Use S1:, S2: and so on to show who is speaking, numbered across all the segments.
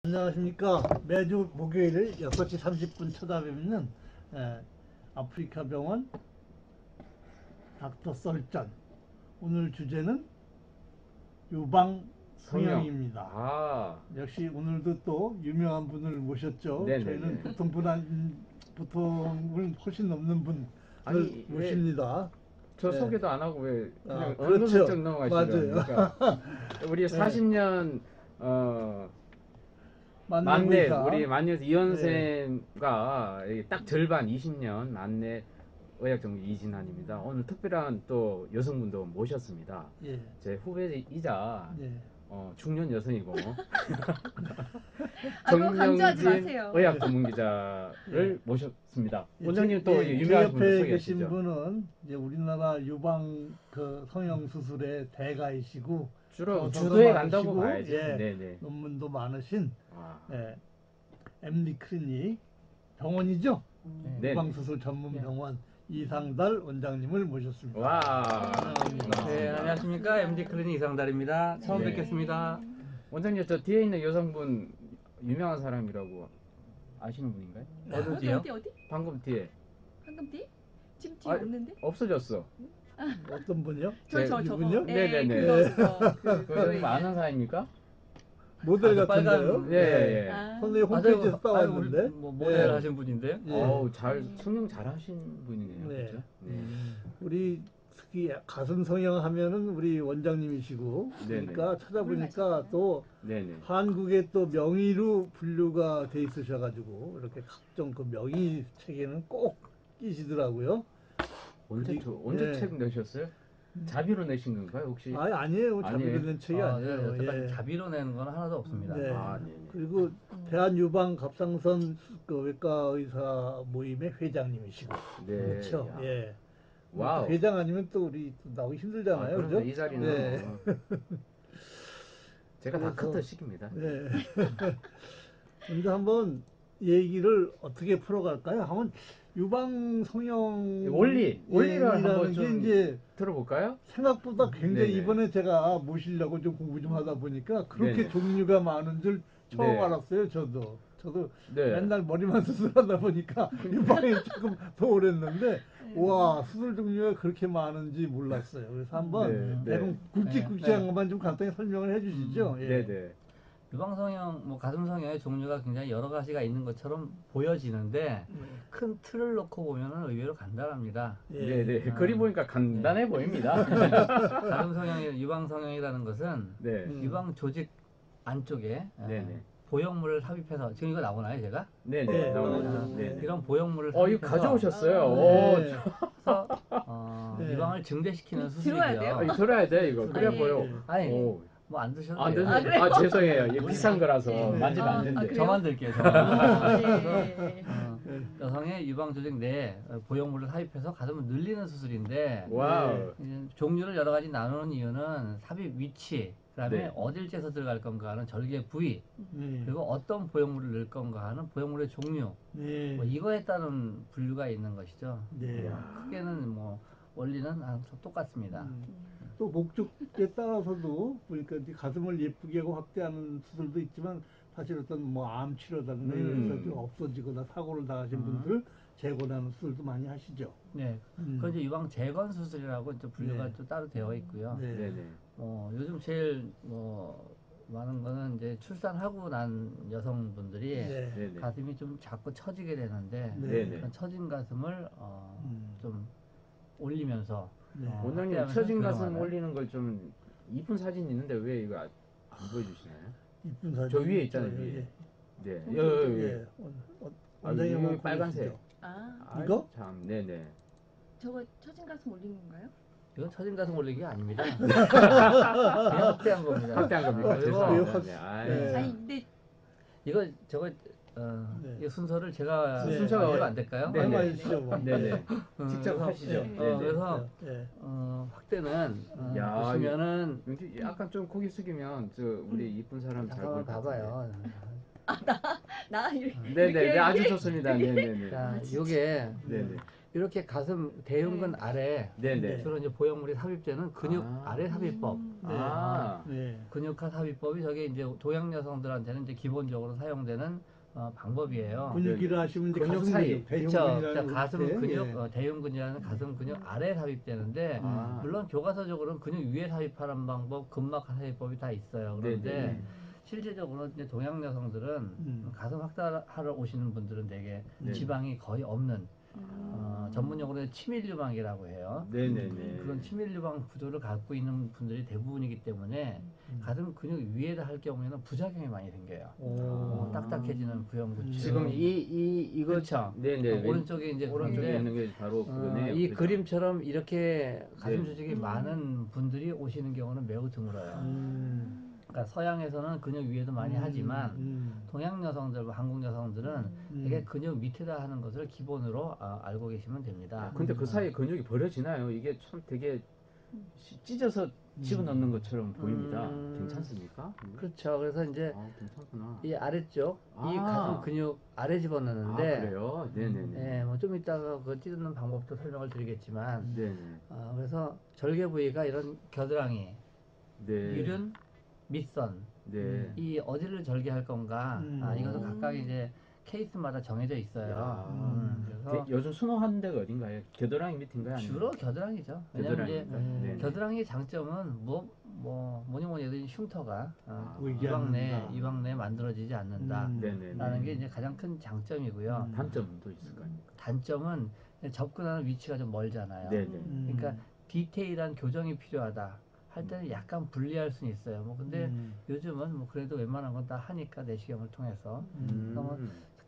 S1: 안녕하십니까. 매주 목요일 6시 30분 찾아뵙는 아프리카 병원 닥터 썰전. 오늘 주제는 유방 성형입니다.
S2: 아,
S1: 역시 오늘도 또 유명한 분을 모셨죠.
S2: 네네네.
S1: 저희는 보통을 훨씬 넘는 분을
S2: 아니,
S1: 모십니다.
S2: 저
S1: 네.
S2: 소개도 안 하고 왜 그냥
S1: 그렇죠.
S2: 은근슬쩍 넘어가시죠?
S1: 맞아요.
S2: 그러니까 우리
S1: 네.
S2: 40년 만내
S1: 의사.
S2: 우리 만년 이현쌤과 딱 절반 20년 만내 의학전문 이진환입니다. 오늘 특별한 또 여성분도 모셨습니다.
S1: 예.
S2: 제 후배이자
S1: 예.
S2: 중년 여성이고
S3: 아이고, 강조하지
S2: 정명진
S3: 마세요.
S2: 의학 전문 기자를 모셨습니다.
S1: 예,
S2: 원장님 또
S1: 제
S2: 유명하신 분들
S1: 옆에
S2: 소개하시죠.
S1: 계신 분은 이제 우리나라 유방 성형 수술의 대가이시고
S2: 주로
S1: 저도
S2: 주도에
S1: 많으시고,
S2: 간다고 봐야죠.
S1: 예,
S2: 네네.
S1: 논문도 많으신
S2: 아,
S1: MD 클리닉 병원이죠.
S2: 네.
S1: 유방수술 전문 병원 이상달 원장님을 모셨습니다.
S2: 와.
S4: 네, 안녕하십니까. MD 클리닉 이상달입니다. 처음
S2: 네.
S4: 뵙겠습니다.
S2: 원장님 저 뒤에 있는 여성분 유명한 사람이라고 아시는 분인가요?
S4: 어디요?
S3: 어디?
S2: 방금 뒤에
S3: 방금 뒤? 지금 뒤에
S2: 아,
S3: 없는데?
S2: 없어졌어.
S1: 어떤 분이요?
S3: 저거.
S1: 이분요?
S2: 네네네.
S3: 그거.
S2: 그 아는 사이입니까?
S1: 모델
S4: 아,
S1: 같은데요?
S4: 빨간-
S2: 예.
S3: 아,
S1: 선생님
S4: 맞아요.
S1: 홈페이지에서
S4: 아유,
S1: 따왔는데.
S4: 우리 뭐 모델
S1: 예.
S4: 하신 분인데요.
S1: 예.
S2: 어우 잘 성형 잘하신 분이네요.
S1: 네.
S2: 그렇죠? 네.
S1: 우리 특히 가슴 성형 하면은 우리 원장님이시고,
S2: 네네.
S1: 그러니까 찾아보니까 또
S2: 네네.
S1: 한국에 또 명의로 분류가 돼 있으셔가지고 이렇게 각종 그 명의 책에는 꼭 끼시더라고요.
S2: 언제
S1: 예.
S2: 책 내셨어요? 자비로 내신 건가요 혹시?
S1: 아니에요. 자비로
S2: 아니에요?
S1: 낸 책이 아니에요.
S4: 여태까지
S1: 예.
S4: 자비로 내는 건 하나도 없습니다.
S1: 네.
S2: 아, 네네.
S1: 그리고 대한유방 갑상선 그 외과 의사 모임의 회장님이시고,
S2: 네.
S1: 그렇죠.
S2: 야.
S1: 예.
S2: 와우.
S1: 회장 아니면 또 우리 또 나오기 힘들잖아요.
S2: 그러니까
S1: 그죠?
S2: 이 자리는
S1: 네.
S2: 제가 다
S1: 그래서-
S2: 커터 시킵니다.
S1: 네. 먼저 한번 얘기를 어떻게 풀어갈까요? 한번 유방 성형
S2: 원리를 한번
S1: 게
S2: 좀
S1: 이제
S2: 들어볼까요?
S1: 생각보다 굉장히
S2: 네네.
S1: 이번에 제가 모시려고 좀 공부 좀 하다 보니까 그렇게
S2: 네네.
S1: 종류가 많은 줄 처음
S2: 네.
S1: 알았어요. 저도
S2: 네.
S1: 맨날 머리만 수술하다 보니까 유방이 조금 소홀했는데 와, 수술 종류가 그렇게 많은지 몰랐어요. 그래서 한번
S2: 네, 네.
S1: 대충 굵직굵직한
S4: 네.
S1: 것만 좀 간단히 설명을 해주시죠. 예.
S2: 네네.
S4: 유방성형, 뭐 가슴성형의 종류가 굉장히 여러 가지가 있는 것처럼 보여지는데 큰 틀을 놓고 보면은 의외로 간단합니다.
S1: 예.
S2: 네네.
S4: 아.
S2: 그리 보니까 간단해 보입니다.
S4: 가슴성형, 유방성형이라는 것은
S2: 네.
S4: 유방 조직 안쪽에
S2: 네네.
S4: 보형물을 삽입해서 지금 이거 나오나요, 제가?
S2: 네네.
S1: 네,
S2: 나오죠.
S1: 나오죠.
S2: 네네.
S4: 이런 보형물을
S2: 이거
S4: 삽입해서
S2: 가져오셨어요.
S1: 네. 네.
S4: 유방을 증대시키는
S3: 들어야
S4: 수술이고요.
S3: 돼요?
S2: 이거 들어야 돼, 이거. 그래야
S3: 네.
S2: 보여.
S4: 아니,
S2: 오.
S4: 뭐 안 드셔도
S2: 안
S4: 돼요.
S2: 되는데.
S3: 그래요?
S2: 죄송해요. 이게 비싼 거라서
S3: 네.
S2: 만지면 안
S3: 아,
S2: 된대.
S3: 그래요?
S4: 저만 들게요.
S3: 아, 네.
S4: 여성의 유방 조직 내에 보형물을 삽입해서 가슴을 늘리는 수술인데
S2: 와우.
S4: 이제 종류를 여러 가지 나누는 이유는 삽입 위치, 그다음에
S2: 네.
S4: 어딜 째서 들어갈 건가 하는 절개 부위,
S1: 네.
S4: 그리고 어떤 보형물을 넣을 건가 하는 보형물의 종류,
S1: 네.
S4: 뭐 이거에 따른 분류가 있는 것이죠.
S1: 네.
S4: 크게는 뭐 원리는 항상 똑같습니다.
S1: 또 목적에 따라서도 보니까 이제 가슴을 예쁘게 하고 확대하는 수술도 있지만 사실 어떤 뭐 암 치료라든가 이런 좀 없어지거나 사고를 당하신 분들 재건하는 수술도 많이 하시죠.
S4: 네, 그건 이제 유방 재건 수술이라고 이제 분류가
S1: 네.
S4: 또 따로 되어 있고요.
S1: 네.
S2: 네네.
S4: 요즘 제일 많은 거는 이제 출산하고 난 여성분들이
S1: 네.
S2: 네네.
S4: 가슴이 좀 자꾸 처지게 되는데
S1: 네.
S2: 네네.
S4: 그런 처진 가슴을 좀 올리면서
S1: 네.
S2: 원장님
S4: 확대하면서
S2: 처진 가슴
S4: 교정하는.
S2: 올리는 걸 좀 이쁜 사진 있는데 왜 이거 안 보여주시나요?
S1: 이쁜 사진.
S2: 저 위에 있잖아요,
S1: 저,
S2: 위에. 네.
S1: 예.
S2: 여기
S1: 원장님
S2: 빨간색.
S3: 아,
S1: 이거?
S2: 참, 네네.
S3: 저거 처진 가슴 올린 건가요?
S4: 이건 처진 가슴 올리기 아닙니다. 그냥 확대한 겁니다.
S2: 확대한 겁니까?
S4: 그리고
S2: 죄송합니다. 네. 아이,
S1: 네.
S3: 아니 근데
S4: 저거
S1: 네.
S4: 이 순서를 제가
S1: 네.
S4: 순서가 해도 안 될까요?
S2: 네.
S1: 얼마
S2: 네네.
S1: 있으죠? 뭐.
S2: 네네. 직접
S4: 그래서,
S2: 하시죠.
S1: 네.
S2: 네네.
S4: 그래서
S1: 네.
S4: 확대는
S2: 야,
S4: 보시면은
S2: 왠지 약간 좀 고개 숙이면 저 우리 이쁜 사람 잘
S4: 잠깐만
S2: 보일 것 같은데.
S4: 봐봐요.
S3: 나 이렇게
S2: 네네. 네, 아주
S3: 이렇게
S2: 좋습니다. 네네네.
S4: 자,
S3: 진짜.
S4: 요게
S2: 네네.
S4: 이렇게 가슴 대흉근
S3: 네.
S4: 아래
S2: 네네.
S4: 주로 이제 보형물이 삽입되는 근육
S2: 아.
S4: 아래 삽입법.
S2: 아.
S1: 네.
S4: 근육화 삽입법이 저게 이제 동양 여성들한테는 이제 기본적으로 사용되는 방법이에요.
S1: 근육이라 하시면 이제
S2: 근육
S1: 가슴
S2: 사이.
S1: 근육,
S4: 그렇죠.
S1: 대흉근이라는
S4: 가슴
S1: 것 같아.
S4: 근육,
S1: 예.
S4: 대흉근이라는 가슴 근육 아래 삽입되는데
S2: 아.
S4: 물론 교과서적으로는 근육 위에 삽입하는 방법, 근막 삽입법이 다 있어요. 그런데
S2: 네네.
S4: 실제적으로 이제 동양 여성들은 가슴 확대하러 오시는 분들은 되게
S2: 네.
S4: 지방이 거의 없는
S3: 음.
S4: 전문용어로 치밀유방이라고 해요.
S2: 네네네.
S4: 그런 치밀유방 구조를 갖고 있는 분들이 대부분이기 때문에 가슴 근육 위에다 할 경우에는 부작용이 많이 생겨요.
S1: 오.
S4: 딱딱해지는 부형구축.
S2: 지금 이거
S4: 그렇죠.
S2: 네네.
S4: 오른쪽에 이제
S2: 오른쪽에
S4: 그런데
S2: 있는 게 바로 그거네요.
S4: 이
S2: 그죠?
S4: 그림처럼 이렇게 가슴
S2: 네.
S4: 조직이 많은 분들이 오시는 경우는 매우 드물어요. 그러니까 서양에서는 근육 위에도 많이 하지만 동양 여성들, 한국 여성들은 되게 근육 밑에다 하는 것을 기본으로 알고 계시면 됩니다.
S2: 근데 그 사이에 근육이 버려지나요? 이게 참 되게 찢어서 집어넣는 것처럼 보입니다. 괜찮습니까?
S4: 그렇죠. 그래서 이제
S2: 괜찮구나.
S4: 이 아래쪽, 이
S2: 아.
S4: 가슴 근육 아래 집어넣는데,
S2: 그래요? 네네네.
S4: 뭐 좀 이따가 그 찢는 방법도 설명을 드리겠지만,
S2: 네네.
S4: 그래서 절개 부위가 이런 겨드랑이,
S2: 네.
S4: 유륜, 밑선,
S2: 네.
S4: 이 어디를 절개할 건가, 이것도 각각 이제 케이스마다 정해져 있어요. 그래서
S2: 요즘 선호하는 데가 어딘가요? 겨드랑이 밑인가요? 아니면?
S4: 주로 겨드랑이죠. 왜냐면 이제
S2: 겨드랑이인가요? 네네.
S4: 겨드랑이의 장점은 뭐니 해도 이 흉터가
S1: 보이지 않는다.
S4: 이방 내에 만들어지지 않는다.
S2: 네네.
S4: 라는 게 이제 가장 큰 장점이고요.
S2: 단점도 있을까요?
S4: 단점은 접근하는 위치가 좀 멀잖아요.
S2: 네네.
S4: 그러니까 디테일한 교정이 필요하다 할 때는 약간 불리할 수는 있어요. 뭐 근데 요즘은 뭐 그래도 웬만한 건 다 하니까 내시경을 통해서 그래서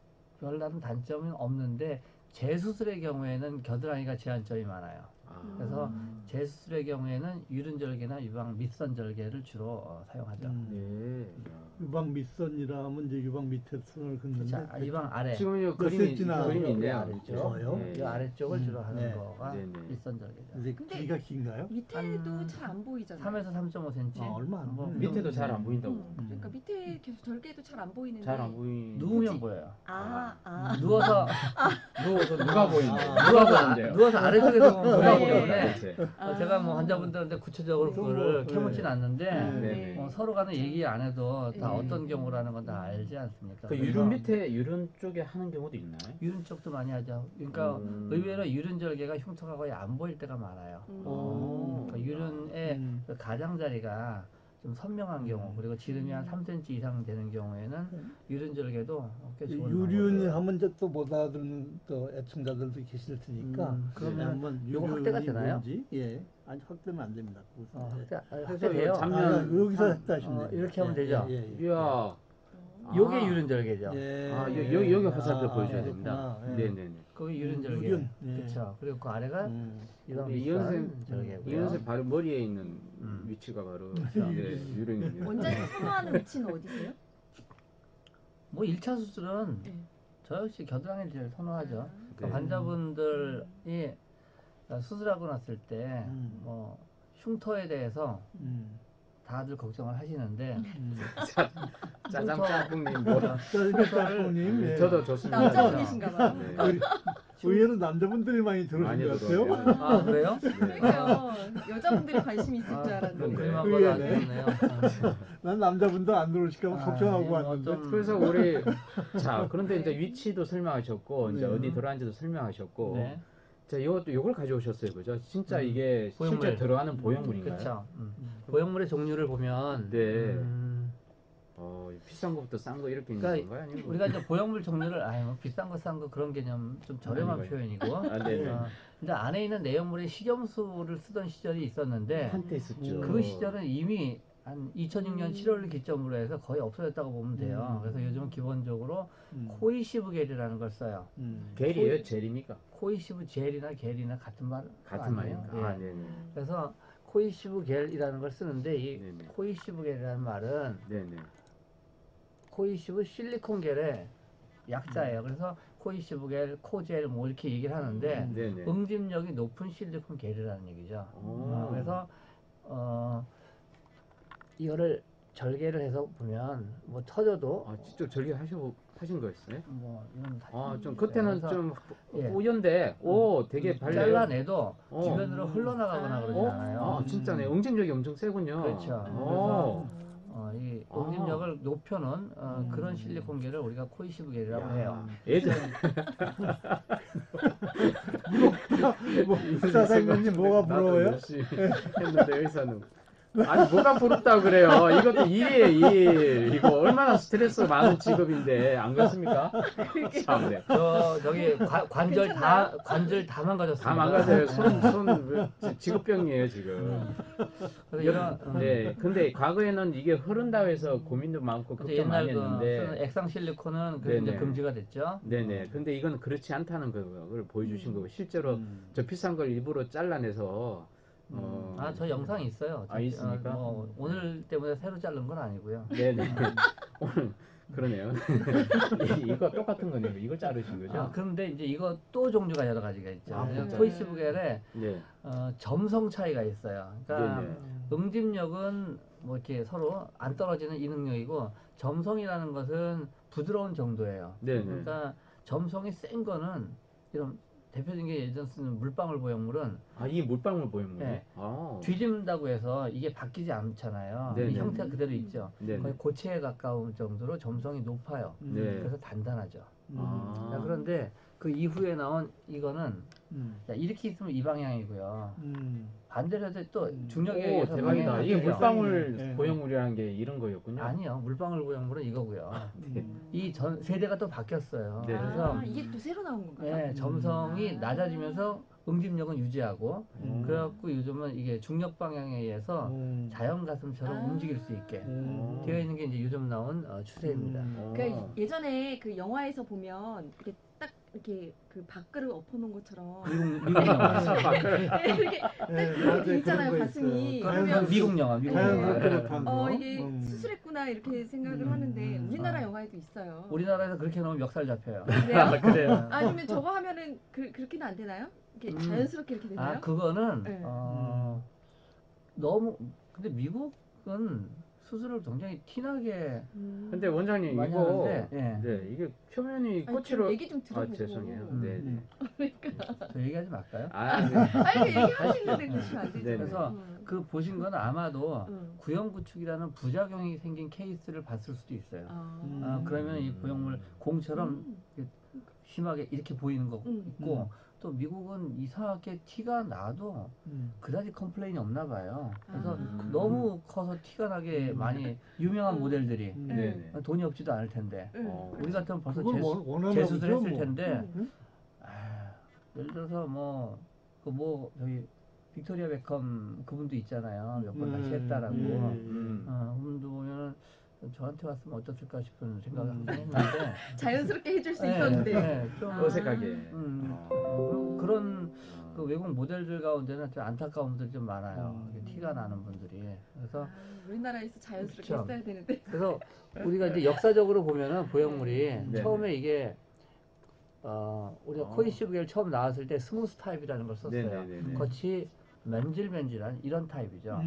S4: 별다른 단점은 없는데 재수술의 경우에는 겨드랑이가 제한점이 많아요. 그래서 재수술의 경우에는 유륜절개나 유방 밑선절개를 주로 사용하죠.
S2: 네.
S1: 유방 밑선이라 하면 이제 유방 밑에 선을 긋는데
S4: 자, 유방 아래.
S2: 지금 이
S1: 몇
S2: 그림이
S1: 센치나
S2: 그림이 있네요.
S4: 아래쪽.
S1: 저요?
S2: 네.
S4: 이 아래쪽을 주로 하는
S1: 네.
S4: 거가
S2: 네네.
S4: 밑선절개죠.
S1: 근데
S3: 근데
S1: 길이가 긴가요?
S3: 밑에도 잘 안 보이잖아요.
S4: 3에서 3.5cm.
S1: 얼마 안 보이네.
S2: 밑에도 잘 안 보인다고.
S3: 그러니까 밑에 계속 절개도 잘 안 보이는데.
S2: 잘 안 보이.
S4: 누우면
S3: 굳이-
S4: 보여요.
S3: 누워서
S4: 누워서
S2: 누가 보이는데?
S4: 누워서 아래쪽에서 보면
S3: 아,
S4: 보이기
S3: 예.
S4: 때문에
S2: 대체.
S4: 제가 뭐 환자분들한테 구체적으로
S1: 좀
S4: 그거를
S1: 뭐,
S4: 캐묻진
S1: 네.
S4: 않는데
S2: 네.
S4: 서로 간에 얘기 안 해도 다
S3: 네.
S4: 어떤 경우라는 건 다 알지 않습니까?
S2: 그
S4: 그래서
S2: 유륜 밑에 유륜 쪽에 하는 경우도 있나요?
S4: 유륜 쪽도 많이 하죠. 그러니까 의외로 유륜 절개가 흉터가 거의 안 보일 때가 많아요. 그러니까 유륜의 그 가장자리가 좀 선명한 경우 그리고 지름이 한 3cm 이상 되는 경우에는 유륜 절개도 꽤 좋은
S1: 유륜이
S4: 방법이에요.
S1: 하면 이제 또 못 알아듣는 또 애청자들도 계실 테니까
S4: 그러면
S1: 한번
S4: 요거 확대가
S1: 유륜이
S4: 되나요?
S1: 뭔지 아니 확대는 안 됩니다.
S4: 확대돼요.
S2: 잠-
S1: 여기서 했다 하시면
S4: 이렇게 하면 되죠.
S2: 이야.
S4: 요게 유륜 절개죠.
S2: 여기 화살표 보여줘야 됩니다.
S1: 그렇구나.
S2: 네네네.
S4: 거기 유륜 절개.
S1: 유륜.
S4: 그렇죠. 그리고 그 아래가 이런
S2: 이현생
S4: 절개고요.
S2: 이현생 바로 머리에 있는 위치가 바로 유륜입니다.
S3: 원장님 선호하는 위치는 어디세요?
S4: 뭐 1차 수술은
S3: 네.
S4: 저 역시 겨드랑이를 제일 선호하죠. 그러니까
S2: 네.
S4: 환자분들이 수술하고 났을 때 뭐 흉터에 대해서 다들 걱정을 하시는데
S2: 짜장 짬뽕님 뭐
S1: 님
S2: 저도 좋습니다.
S3: 남자분이신가 봐요.
S2: 네.
S1: 의외로 남자분들이 많이 들으신
S2: 많이
S1: 것 같아요.
S2: 들어오네요.
S4: 아 그래요?
S3: 그러니까요. 여자분들이 관심이 있을 줄 알았는데.
S4: 그림한
S1: 그게
S4: 거도 안
S1: 네.
S4: 좋네요.
S1: 난 남자분도 안 들어오실까 봐 걱정하고
S4: 뭐
S1: 왔는데.
S4: 좀
S2: 그래서 우리 그런데 이제 위치도 설명하셨고 이제
S1: 네.
S2: 어디 들어앉아도 설명하셨고
S4: 네.
S2: 자 요걸 가져오셨어요, 그죠? 진짜 이게
S4: 보형물.
S2: 실제 들어가는 보형물인가요?
S4: 그렇죠. 보형물의 종류를 보면
S2: 네. 비싼 것부터 싼 거 이렇게 있는
S4: 그러니까
S2: 건가요? 아니면 뭐-
S4: 우리가 이제 보형물 종류를 뭐 비싼 거 싼 거 그런 개념 좀 저렴한
S2: 아니고요.
S4: 표현이고
S2: 네네.
S4: 근데 안에 있는 내용물이 식염수를 쓰던 시절이 있었는데
S2: 한때 있었죠.
S4: 그 시절은 이미 한 2006년 7월을 기점으로 해서 거의 없어졌다고 보면 돼요. 그래서 요즘은 기본적으로 코이시브 겔이라는 걸 써요.
S2: 겔이에요, 젤입니까?
S4: 코이시브 젤이나 겔이나 같은 말
S2: 같은
S4: 아니에요?
S2: 말인가?
S4: 예.
S2: 네네.
S4: 그래서 코이시브 겔이라는 걸 쓰는데 이
S2: 네네.
S4: 코이시브 겔이라는 말은
S2: 네네.
S4: 코이시브 실리콘 겔의 약자예요. 그래서 코이시브 겔, 코젤 뭐 이렇게 얘기를 하는데
S2: 네네.
S4: 응집력이 높은 실리콘 겔이라는 얘기죠.
S2: 오.
S4: 그래서 이거를 절개를 해서 보면 뭐 터져도
S2: 아, 직접 하신 거였어요?
S4: 뭐 이런 다
S2: 아, 좀
S4: 있어요.
S2: 겉에는
S4: 그래서
S2: 좀
S4: 예.
S2: 뿌연데, 오, 되게 밝네요.
S4: 잘라내도
S2: 어.
S4: 주변으로 흘러나가거나 그러지
S2: 어?
S4: 않아요.
S2: 아, 진짜네. 응집력이 엄청 세군요.
S4: 그렇죠.
S2: 오.
S4: 이
S2: 아.
S4: 응집력을 높여놓은 그런 실리콘계를 우리가 코이시브겔이라고
S2: 야,
S4: 해요.
S2: 예전
S1: 사장님 뭐가 부러워요?
S2: 열심히 했는데 여기서는 아니 뭐가 부럽다고 그래요. 이것도 일이에요, 일. 이거 얼마나 스트레스 많은 직업인데 안 그렇습니까? 참네.
S4: 저기 관절 다 망가졌습니다.
S2: 다 망가져요. 손 직업병이에요 지금.
S4: 그래서 이런
S2: 네. 근데 과거에는 이게 흐른다고 해서 고민도 많고
S4: 근데
S2: 걱정 많이
S4: 옛날 쓰는
S2: 했는데.
S4: 액상 실리콘은 그 이제
S2: 네네.
S4: 금지가 됐죠.
S2: 네네. 근데 이건 그렇지 않다는 걸 보여주신 거고 실제로 저 비싼 걸 일부러 잘라내서
S4: 저 영상이 있어요.
S2: 아, 있습니까?
S4: 뭐 오늘 때문에 새로 자른 건 아니고요.
S2: 네네. 오늘 그러네요. 이거 똑같은 거네요. 이걸 자르신 거죠?
S4: 그런데 이제 이거 또 종류가 여러 가지가 있죠.
S1: 아, 진짜요?
S4: 코이시브겔에
S2: 네.
S4: 점성 차이가 있어요. 그러니까
S2: 네네.
S4: 응집력은 뭐 이렇게 서로 안 떨어지는 이 능력이고 점성이라는 것은 부드러운 정도예요.
S2: 네네.
S4: 그러니까 점성이 센 거는 이런 대표적인 게 예전 쓰는 물방울 보형물은
S2: 아, 이게 물방울 보형물이?
S4: 네.
S2: 아.
S4: 뒤집는다고 해서 이게 바뀌지 않잖아요.
S2: 네네.
S4: 이 형태가 그대로 있죠.
S2: 네네.
S4: 거의 고체에 가까운 정도로 점성이 높아요.
S2: 네.
S4: 그래서 단단하죠.
S2: 아.
S4: 자, 그런데 그 이후에 나온 이거는 자, 이렇게 있으면 이 방향이고요. 반대로 해서 또 중력에
S2: 오,
S4: 의해서
S2: 대박이다.
S4: 방향이
S2: 이게
S4: 바뀌죠.
S2: 물방울
S1: 네.
S2: 보형물이라는 게 이런 거였군요.
S4: 아니요. 물방울 보형물은 이거고요. 이 전 세대가 또 바뀌었어요.
S2: 네.
S4: 그래서
S3: 이게 또 새로 나온 건가요?
S4: 네, 점성이 낮아지면서 응집력은 유지하고 그래갖고 요즘은 이게 중력 방향에 의해서 자연 가슴처럼 움직일 수 있게 되어 있는 게 이제 요즘 나온 추세입니다.
S3: 그러니까 예전에 그 영화에서 보면 이렇게 딱 이렇게 그 밥그릇 엎어놓은 것처럼
S4: 미국 영화.
S3: 이렇게 딱 있잖아요 가슴이. 그러면
S4: 미국 영화.
S1: 자연스럽게
S3: 네.
S1: 못한 거.
S3: 이게 수술했구나 이렇게 생각을 하는데 우리나라 영화에도 있어요.
S4: 우리나라에서 그렇게 나오면 멱살 잡혀요.
S3: 그래요?
S4: 그래요.
S3: 아니면 저거 하면은 그렇게는 안 되나요? 이렇게 자연스럽게 이렇게 되나요?
S4: 그거는
S3: 네.
S4: 너무 근데 미국은 수술을 굉장히 티나게
S2: 근데 원장님
S4: 많이
S2: 이거
S4: 하는데, 예.
S2: 네, 이게 표면이
S3: 아니, 좀
S2: 꽃으로
S3: 얘기 좀 들어보고.
S2: 죄송해요. 네.
S4: 저 얘기하지 말까요?
S2: 아, 네.
S3: 아니 얘기하시는데 그러시면 안 되죠.
S2: 네네.
S4: 그래서 그 보신 건 아마도
S3: 음.
S4: 구형구축이라는 부작용이 생긴 케이스를 봤을 수도 있어요. 그러면 이 보형물 공처럼 심하게 이렇게 보이는 거 있고 또 미국은 이상하게 티가 나도 그다지 컴플레인이 없나 봐요. 그래서 너무 커서 티가 나게 많이 유명한 모델들이
S2: 네네.
S4: 돈이 없지도 않을 텐데 우리 같으면 벌써
S1: 그걸 원하나
S4: 재수술
S1: 보죠,
S4: 했을
S1: 뭐.
S4: 텐데 예를 들어서 저기 빅토리아 베컴 그분도 있잖아요. 몇 번 다시 했다라고. 그분도 보면은 저한테 왔으면 어땠을까 싶은 생각을 항상 했는데
S3: 자연스럽게 해줄 수 있었는데.
S4: 좀
S2: 어색하게.
S4: 그리고 그런 그 외국 모델들 가운데는 좀 안타까운 분들이 좀 많아요. 이게 티가 나는 분들이. 그래서
S3: 우리나라에서 자연스럽게
S4: 그쵸.
S3: 했어야 되는데.
S4: 그래서 우리가 이제 역사적으로 보면은 보형물이
S2: 네.
S4: 처음에 이게 우리가 코이시브겔 처음 나왔을 때 스무스 타입이라는 걸 썼어요.
S2: 네네네네.
S4: 겉이 맨질맨질한 이런 타입이죠.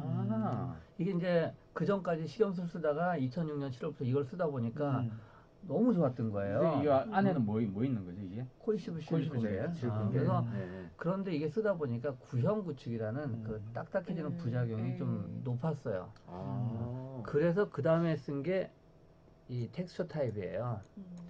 S4: 이게 이제 그 전까지 식염수를 쓰다가 2006년 7월부터 이걸 쓰다 보니까 너무 좋았던 거예요.
S2: 근데 이 안에는 뭐 있는 거죠 이게?
S4: 코이시브 실리콘이에요.
S2: 실리콘.
S4: 그래서
S2: 네.
S4: 그런데 이게 쓰다 보니까 구형 구축이라는 그 딱딱해지는 부작용이 좀 높았어요. 그래서 그 다음에 쓴 게 이 텍스처 타입이에요.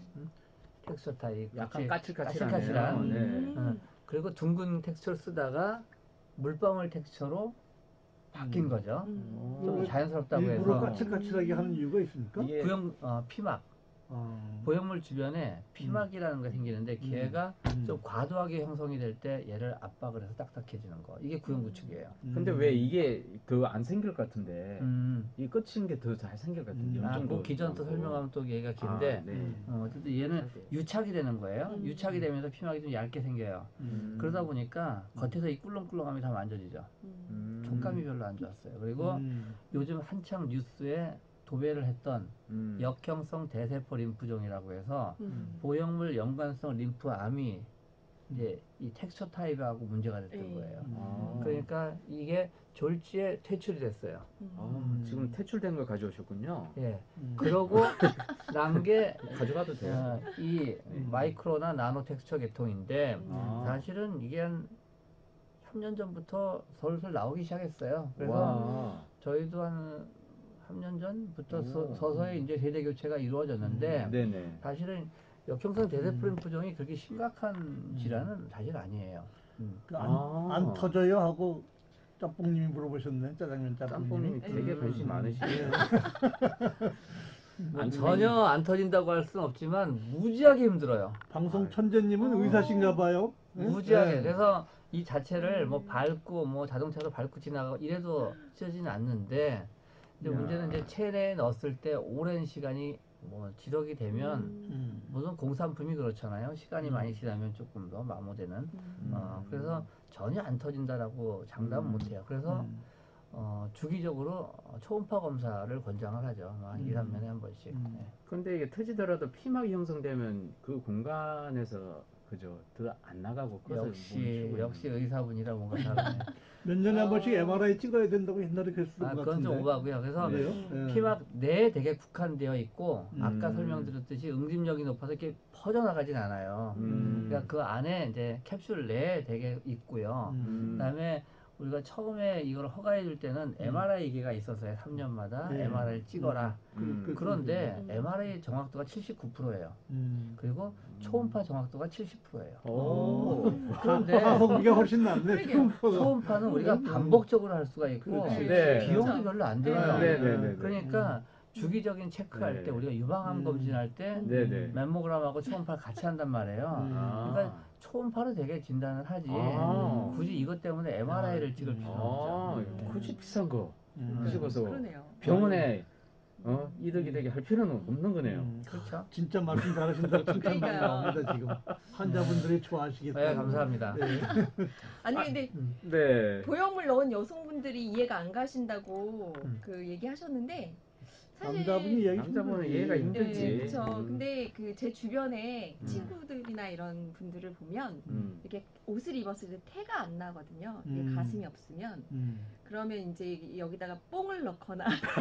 S4: 텍스처 타입.
S2: 약간
S4: 까칠까칠한.
S2: 까칠까칠한.
S4: 그리고 둥근 텍스처를 쓰다가 물방울 텍스처로 바뀐 거죠. 좀 자연스럽다고
S1: 일부러
S4: 해서
S1: 까칠까칠하게 하는 이유가 있습니까?
S2: 이게
S4: 구형 피막. 보형물 주변에 피막이라는 게 생기는데 걔가 좀 과도하게 형성이 될 때 얘를 압박을 해서 딱딱해지는 거. 이게 구형 구축이에요.
S2: 근데 왜 이게 더 안 생길 것 같은데 이 끝인 게 더 잘 생길 것 같은데
S4: 그 기존 또 설명하면 또 얘기가 긴데
S2: 네.
S4: 어쨌든 얘는 유착이 되는 거예요. 유착이 되면서 피막이 좀 얇게 생겨요. 그러다 보니까 겉에서 이 꿀렁꿀렁함이 다 만져지죠. 촉감이 별로 안 좋았어요. 그리고 요즘 한창 뉴스에 도배를 했던 역형성 대세포 림프종이라고 해서 보형물 연관성 림프암이 이제 이 텍스처 타입하고 문제가 됐던 거예요.
S2: 아.
S4: 그러니까 이게 졸지에 퇴출이 됐어요.
S2: 아, 지금 퇴출된 걸 가져오셨군요.
S4: 예. 그러고 난 게
S2: 가져가도 돼요?
S4: 이 마이크로나 나노 텍스처 계통인데
S2: 아.
S4: 사실은 이게 한 3년 전부터 슬슬 나오기 시작했어요. 그래서
S2: 와.
S4: 저희도 한 3년 전부터
S2: 오.
S4: 서서히 이제 세대 교체가 이루어졌는데
S2: 네네.
S4: 사실은 역형성 대세포 림프종이 그렇게 심각한 질환은 사실 아니에요.
S1: 안 터져요 하고 짬뽕님이 물어보셨네. 짜장면
S2: 짬뽕님이
S1: 짬뽕님이.
S2: 되게 관심 많으시네요.
S4: 전혀 안 터진다고 할 수는 없지만 무지하게 힘들어요.
S1: 방송 천재님은 의사신가 봐요. 네?
S4: 무지하게.
S1: 네.
S4: 그래서 이 자체를 뭐 밟고 뭐 자동차로 밟고 지나가고 이래도 찢어지는 않는데 근데
S2: 야.
S4: 문제는 이제 체내에 넣었을 때 오랜 시간이 뭐 지속이 되면 무슨 공산품이 그렇잖아요. 시간이 많이 지나면 조금 더 마모되는. 그래서 전혀 안 터진다라고 장담은 못해요. 그래서 주기적으로 초음파 검사를 권장을 하죠. 한 2, 3년에 한 번씩. 네.
S2: 근데 이게 터지더라도 피막이 형성되면 그 공간에서 그죠 더 안 나가고 꺼서
S4: 역시 의사분이라 뭔가 다르네.
S1: 몇 년에 한 번씩 MRI 찍어야 된다고 옛날에 그랬던 것
S4: 그건
S1: 같은데.
S4: 좀 오바고요. 그래서
S1: 그래요? 네.
S4: 피막 내에 되게 국한되어 있고 아까 설명드렸듯이 응집력이 높아서 이렇게 퍼져나가진 않아요. 그러니까 그 안에 이제 캡슐 내에 되게 있고요. 그다음에 우리가 처음에 이걸 허가해 줄 때는 MRI 기계가 있었어요. 3년마다
S1: 네.
S4: MRI를 찍어라. 그런데
S3: 음.
S4: MRI 정확도가 79%예요. 그리고
S1: 음.
S4: 초음파 정확도가 70%예요.
S2: 오.
S4: 그런데
S1: 우리가 훨씬 낫네.
S3: 그러게요.
S4: 초음파는 우리가 반복적으로 할 수가 있고
S1: 그렇지.
S2: 네.
S4: 비용도
S3: 그렇죠.
S4: 별로 안 들어요.
S2: 네네네.
S4: 그러니까 주기적인 체크할
S2: 네.
S4: 때 우리가 유방암 검진할 때
S2: 네네.
S4: 멤모그램하고 초음파를 같이 한단 말이에요.
S2: 아.
S4: 그러니까 초음파로 되게 진단을 하지
S2: 아.
S4: 굳이 이것 때문에 MRI를 찍을 필요는
S2: 아,
S4: 없죠.
S2: 굳이 비싼 거 그래서
S3: 그러네요.
S2: 병원에 이덕이 되게 할 필요는 없는 거네요.
S4: 그렇죠.
S1: 진짜 말씀 잘하신다고 칭찬 많이
S3: 그러니까요.
S1: 나옵니다 지금. 환자분들이 좋아하시겠다.
S4: 네, 감사합니다.
S1: 네.
S3: 아니 근데
S2: 네.
S3: 보형물 넣은 여성분들이 이해가 안 가신다고 그 얘기하셨는데 사실
S1: 남자분이 얘기
S2: 남자분은
S1: 힘들지.
S2: 이해가 힘들지.
S3: 네, 그렇죠. 근데 그 제 주변에 친구들이나 이런 분들을 보면 이렇게 옷을 입었을 때 태가 안 나거든요. 이게 가슴이 없으면 그러면 이제 여기다가 뽕을 넣거나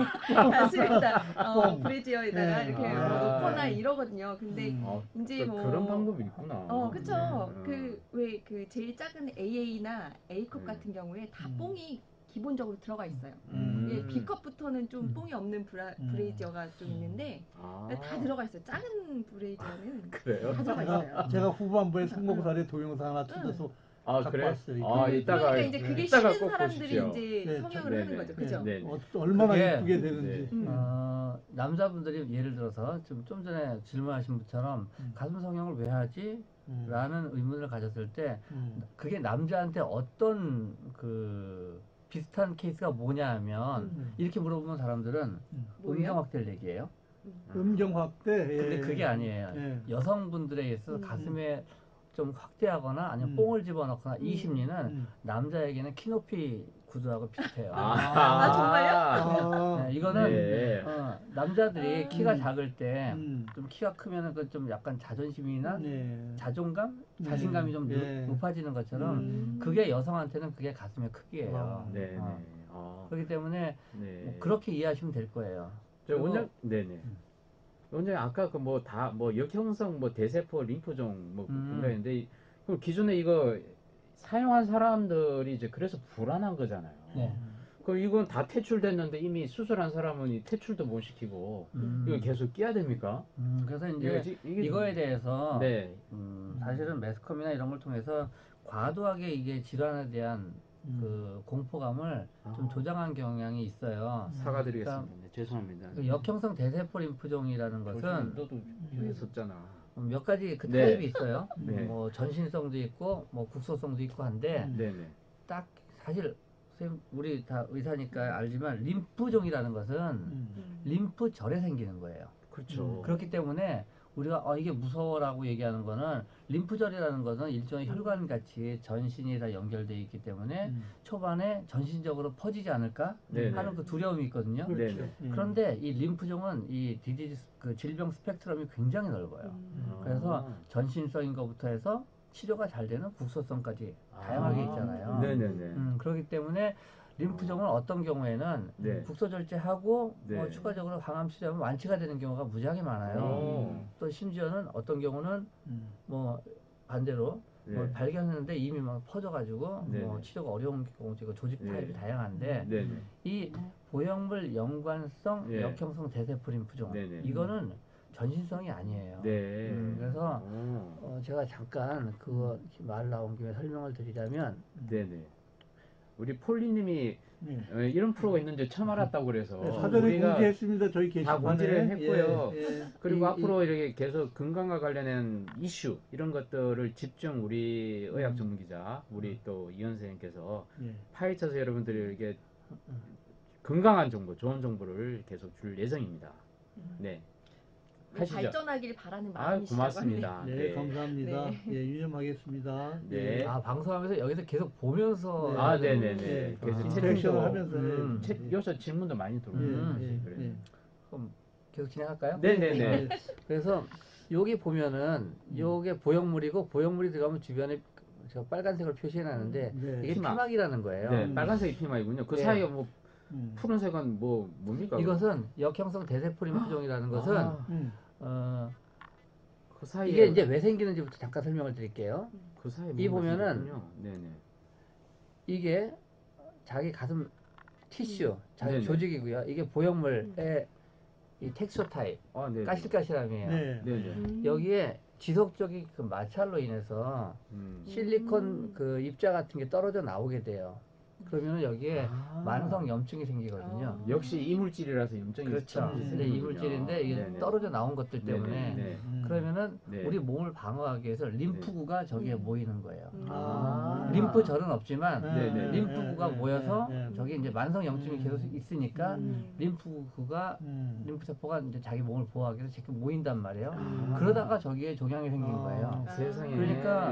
S3: 가슴에다 브래지어에다가
S1: 네.
S3: 이렇게
S2: 아.
S3: 넣거나 이러거든요. 근데 이제
S2: 또
S3: 뭐
S2: 그런 방법이 있구나.
S3: 그쵸.
S2: 네.
S3: 그 왜 그 제일 작은 AA나 A컵 같은 경우에 다 뽕이 기본적으로 들어가 있어요. 예, B컵부터는 좀 뽕이 없는 브레이저가 좀 있는데 다 들어가 있어요. 작은 브레이저는
S2: 그래요?
S3: 다 들어가 있어요.
S1: 제가 후반부에 성공사례 동영상 하나 찾아서 갖고
S2: 그래?
S1: 왔어요.
S2: 아, 이따가
S3: 그러니까 이제 그게
S2: 이따가
S3: 싫은
S2: 꼭
S3: 사람들이
S2: 보십시오.
S3: 이제
S1: 네,
S3: 성형을
S2: 네,
S3: 하는
S2: 네.
S3: 거죠. 그죠?
S2: 네.
S1: 얼마나
S4: 그게,
S1: 예쁘게 되는지.
S4: 남자분들이 예를 들어서 좀 전에 질문하신 분처럼 가슴 성형을 왜 하지? 라는 의문을 가졌을 때 그게 남자한테 어떤 그 비슷한 케이스가 뭐냐 하면 이렇게 물어보면 사람들은
S3: 뭐예요?
S4: 음경 확대를 얘기해요.
S1: 음경 확대. 예.
S4: 근데 그게 아니에요.
S1: 예.
S4: 여성분들에 있어서 가슴에 좀 확대하거나 아니면 뽕을 집어넣거나 이 심리는 남자에게는 키높이 구두하고 비슷해요.
S3: 정말요?
S4: 네, 이거는
S2: 네.
S4: 남자들이 키가 작을 때 좀
S1: 음.
S4: 키가 크면은 그 좀 약간 자존심이나
S1: 네.
S4: 자존감,
S1: 네.
S4: 자신감이 좀
S1: 네.
S4: 높아지는 것처럼 그게 여성한테는 그게 가슴의 크기예요.
S2: 네네.
S4: 그렇기 때문에
S2: 네.
S4: 뭐 그렇게 이해하시면 될 거예요.
S2: 저 원장, 네네. 원장님 아까 그 뭐 다 뭐 역형성 뭐 대세포 림프종 뭐 그런가 했는데 그럼 기존에 이거 사용한 사람들이 이제 그래서 불안한 거잖아요.
S4: 네.
S2: 그럼 이건 다 퇴출됐는데 이미 수술한 사람은 이 퇴출도 못 시키고 이거 계속 끼야 됩니까?
S4: 그래서 이제 이거에 대해서
S2: 네.
S4: 사실은 매스컴이나 이런 걸 통해서 과도하게 이게 질환에 대한 그 공포감을 좀 조장한 경향이 있어요.
S2: 사과드리겠습니다. 네, 죄송합니다.
S4: 그 역형성 대세포 림프종이라는 것은
S2: 너도 했었잖아.
S4: 몇 가지 그
S2: 네.
S4: 타입이 있어요.
S2: 네.
S4: 뭐 전신성도 있고 뭐 국소성도 있고 한데
S2: 네네.
S4: 딱 사실 선생님 우리 다 의사니까 알지만 림프종이라는 것은 림프절에 생기는 거예요.
S2: 그렇죠.
S4: 그렇기 때문에 우리가 이게 무서워라고 얘기하는 거는 림프절이라는 것은 일종의 혈관 같이 전신이 다 연결되어 있기 때문에 초반에 전신적으로 퍼지지 않을까
S2: 네네.
S4: 하는 그 두려움이 있거든요.
S1: 그렇죠.
S2: 네네.
S4: 그런데 이 림프종은 이 디지즈 그 질병 스펙트럼이 굉장히 넓어요. 그래서 전신성인 것부터 해서 치료가 잘 되는 국소성까지 다양하게 있잖아요.
S2: 네네네.
S4: 그렇기 때문에 림프종은 어떤 경우에는
S2: 네.
S4: 국소 절제하고
S2: 네.
S4: 뭐 추가적으로 항암 치료하면 완치가 되는 경우가 무지하게 많아요. 또 심지어는 어떤 경우는 뭐 반대로 뭐
S2: 네.
S4: 발견했는데 이미 막 퍼져가지고
S2: 네.
S4: 뭐 치료가 어려운 경우, 조직
S2: 네.
S4: 타입이 다양한데
S2: 네네.
S4: 이 보형물 연관성
S2: 네.
S4: 역형성 대세포 림프종
S2: 네네.
S4: 이거는 전신성이 아니에요.
S2: 네.
S4: 그래서 제가 잠깐 그거 말 나온 김에 설명을 드리자면
S2: 네네. 우리 폴리님이
S1: 네.
S2: 이런 프로가 있는지 처음 알았다고 그래서
S1: 네, 사전에
S2: 우리가
S1: 공지했습니다. 저희 게시판에.
S2: 다 공지를 했고요.
S1: 예, 예.
S2: 그리고 앞으로 이렇게 계속 건강과 관련된 이슈 이런 것들을 집중 우리 의학 전문기자 우리 또 이현 선생님께서
S1: 예.
S2: 파헤쳐서 여러분들에게 건강한 정보, 좋은 정보를 계속 줄 예정입니다. 네. 하시죠.
S3: 발전하길 바라는
S2: 아,
S3: 마음이시죠.
S2: 고맙습니다.
S1: 네, 감사합니다.
S3: 네.
S1: 예, 유념하겠습니다.
S2: 네.
S1: 예.
S4: 아 방송하면서 여기서 계속 보면서
S1: 네.
S2: 아, 네네네.
S1: 예.
S2: 그래서
S1: 인터랙션을
S2: 채팅도
S1: 하면서
S2: 여기서 질문도 많이 들어오고
S1: 예,
S2: 그래요.
S1: 예.
S4: 그럼 계속 진행할까요?
S2: 네네네.
S1: 예.
S4: 그래서 여기 보면은 요게 보형물이고 보형물이 들어가면 주변에 저 빨간색을 표시해 놨는데
S1: 네.
S4: 이게
S2: 피막.
S4: 피막이라는 거예요.
S2: 네, 빨간색이 피막이군요. 그
S4: 네.
S2: 사이에 뭐 푸른색은 뭡니까?
S4: 이것은 역형성 대세포 림프종이라는 것은
S2: 아, 그 사이에
S4: 이게 이제 왜 생기는지부터 잠깐 설명을 드릴게요.
S2: 그 사이에
S4: 이
S2: 뭔가
S4: 보면은
S2: 생겼군요. 네네.
S4: 이게 자기 가슴 티슈, 자기
S2: 네네.
S4: 조직이고요. 이게 보형물의 이 텍스처 타입,
S2: 아, 네.
S4: 까실까실함이에요.
S1: 네.
S2: 네네.
S4: 여기에 지속적인 그 마찰로 인해서 실리콘 그 입자 같은 게 떨어져 나오게 돼요. 그러면은 여기에
S2: 아.
S4: 만성 염증이 생기거든요.
S2: 역시 이물질이라서 염증이
S4: 그렇죠.
S2: 생기는군요.
S4: 근데 이물질인데 이게
S2: 네네.
S4: 떨어져 나온 것들 때문에
S2: 네네.
S4: 그러면은
S2: 네.
S4: 우리 몸을 방어하기 위해서 림프구가 저기에 모이는 거예요.
S2: 아.
S4: 림프절은 없지만
S2: 네네.
S4: 림프구가 모여서
S1: 네.
S4: 저기 이제 만성 염증이 계속 있으니까
S3: 음.
S4: 림프구가 림프세포가 이제 자기 몸을 보호하기 위해서 이렇게 모인단 말이에요.
S2: 아.
S4: 그러다가 저기에 종양이 생긴 거예요.
S2: 세상에.
S4: 그러니까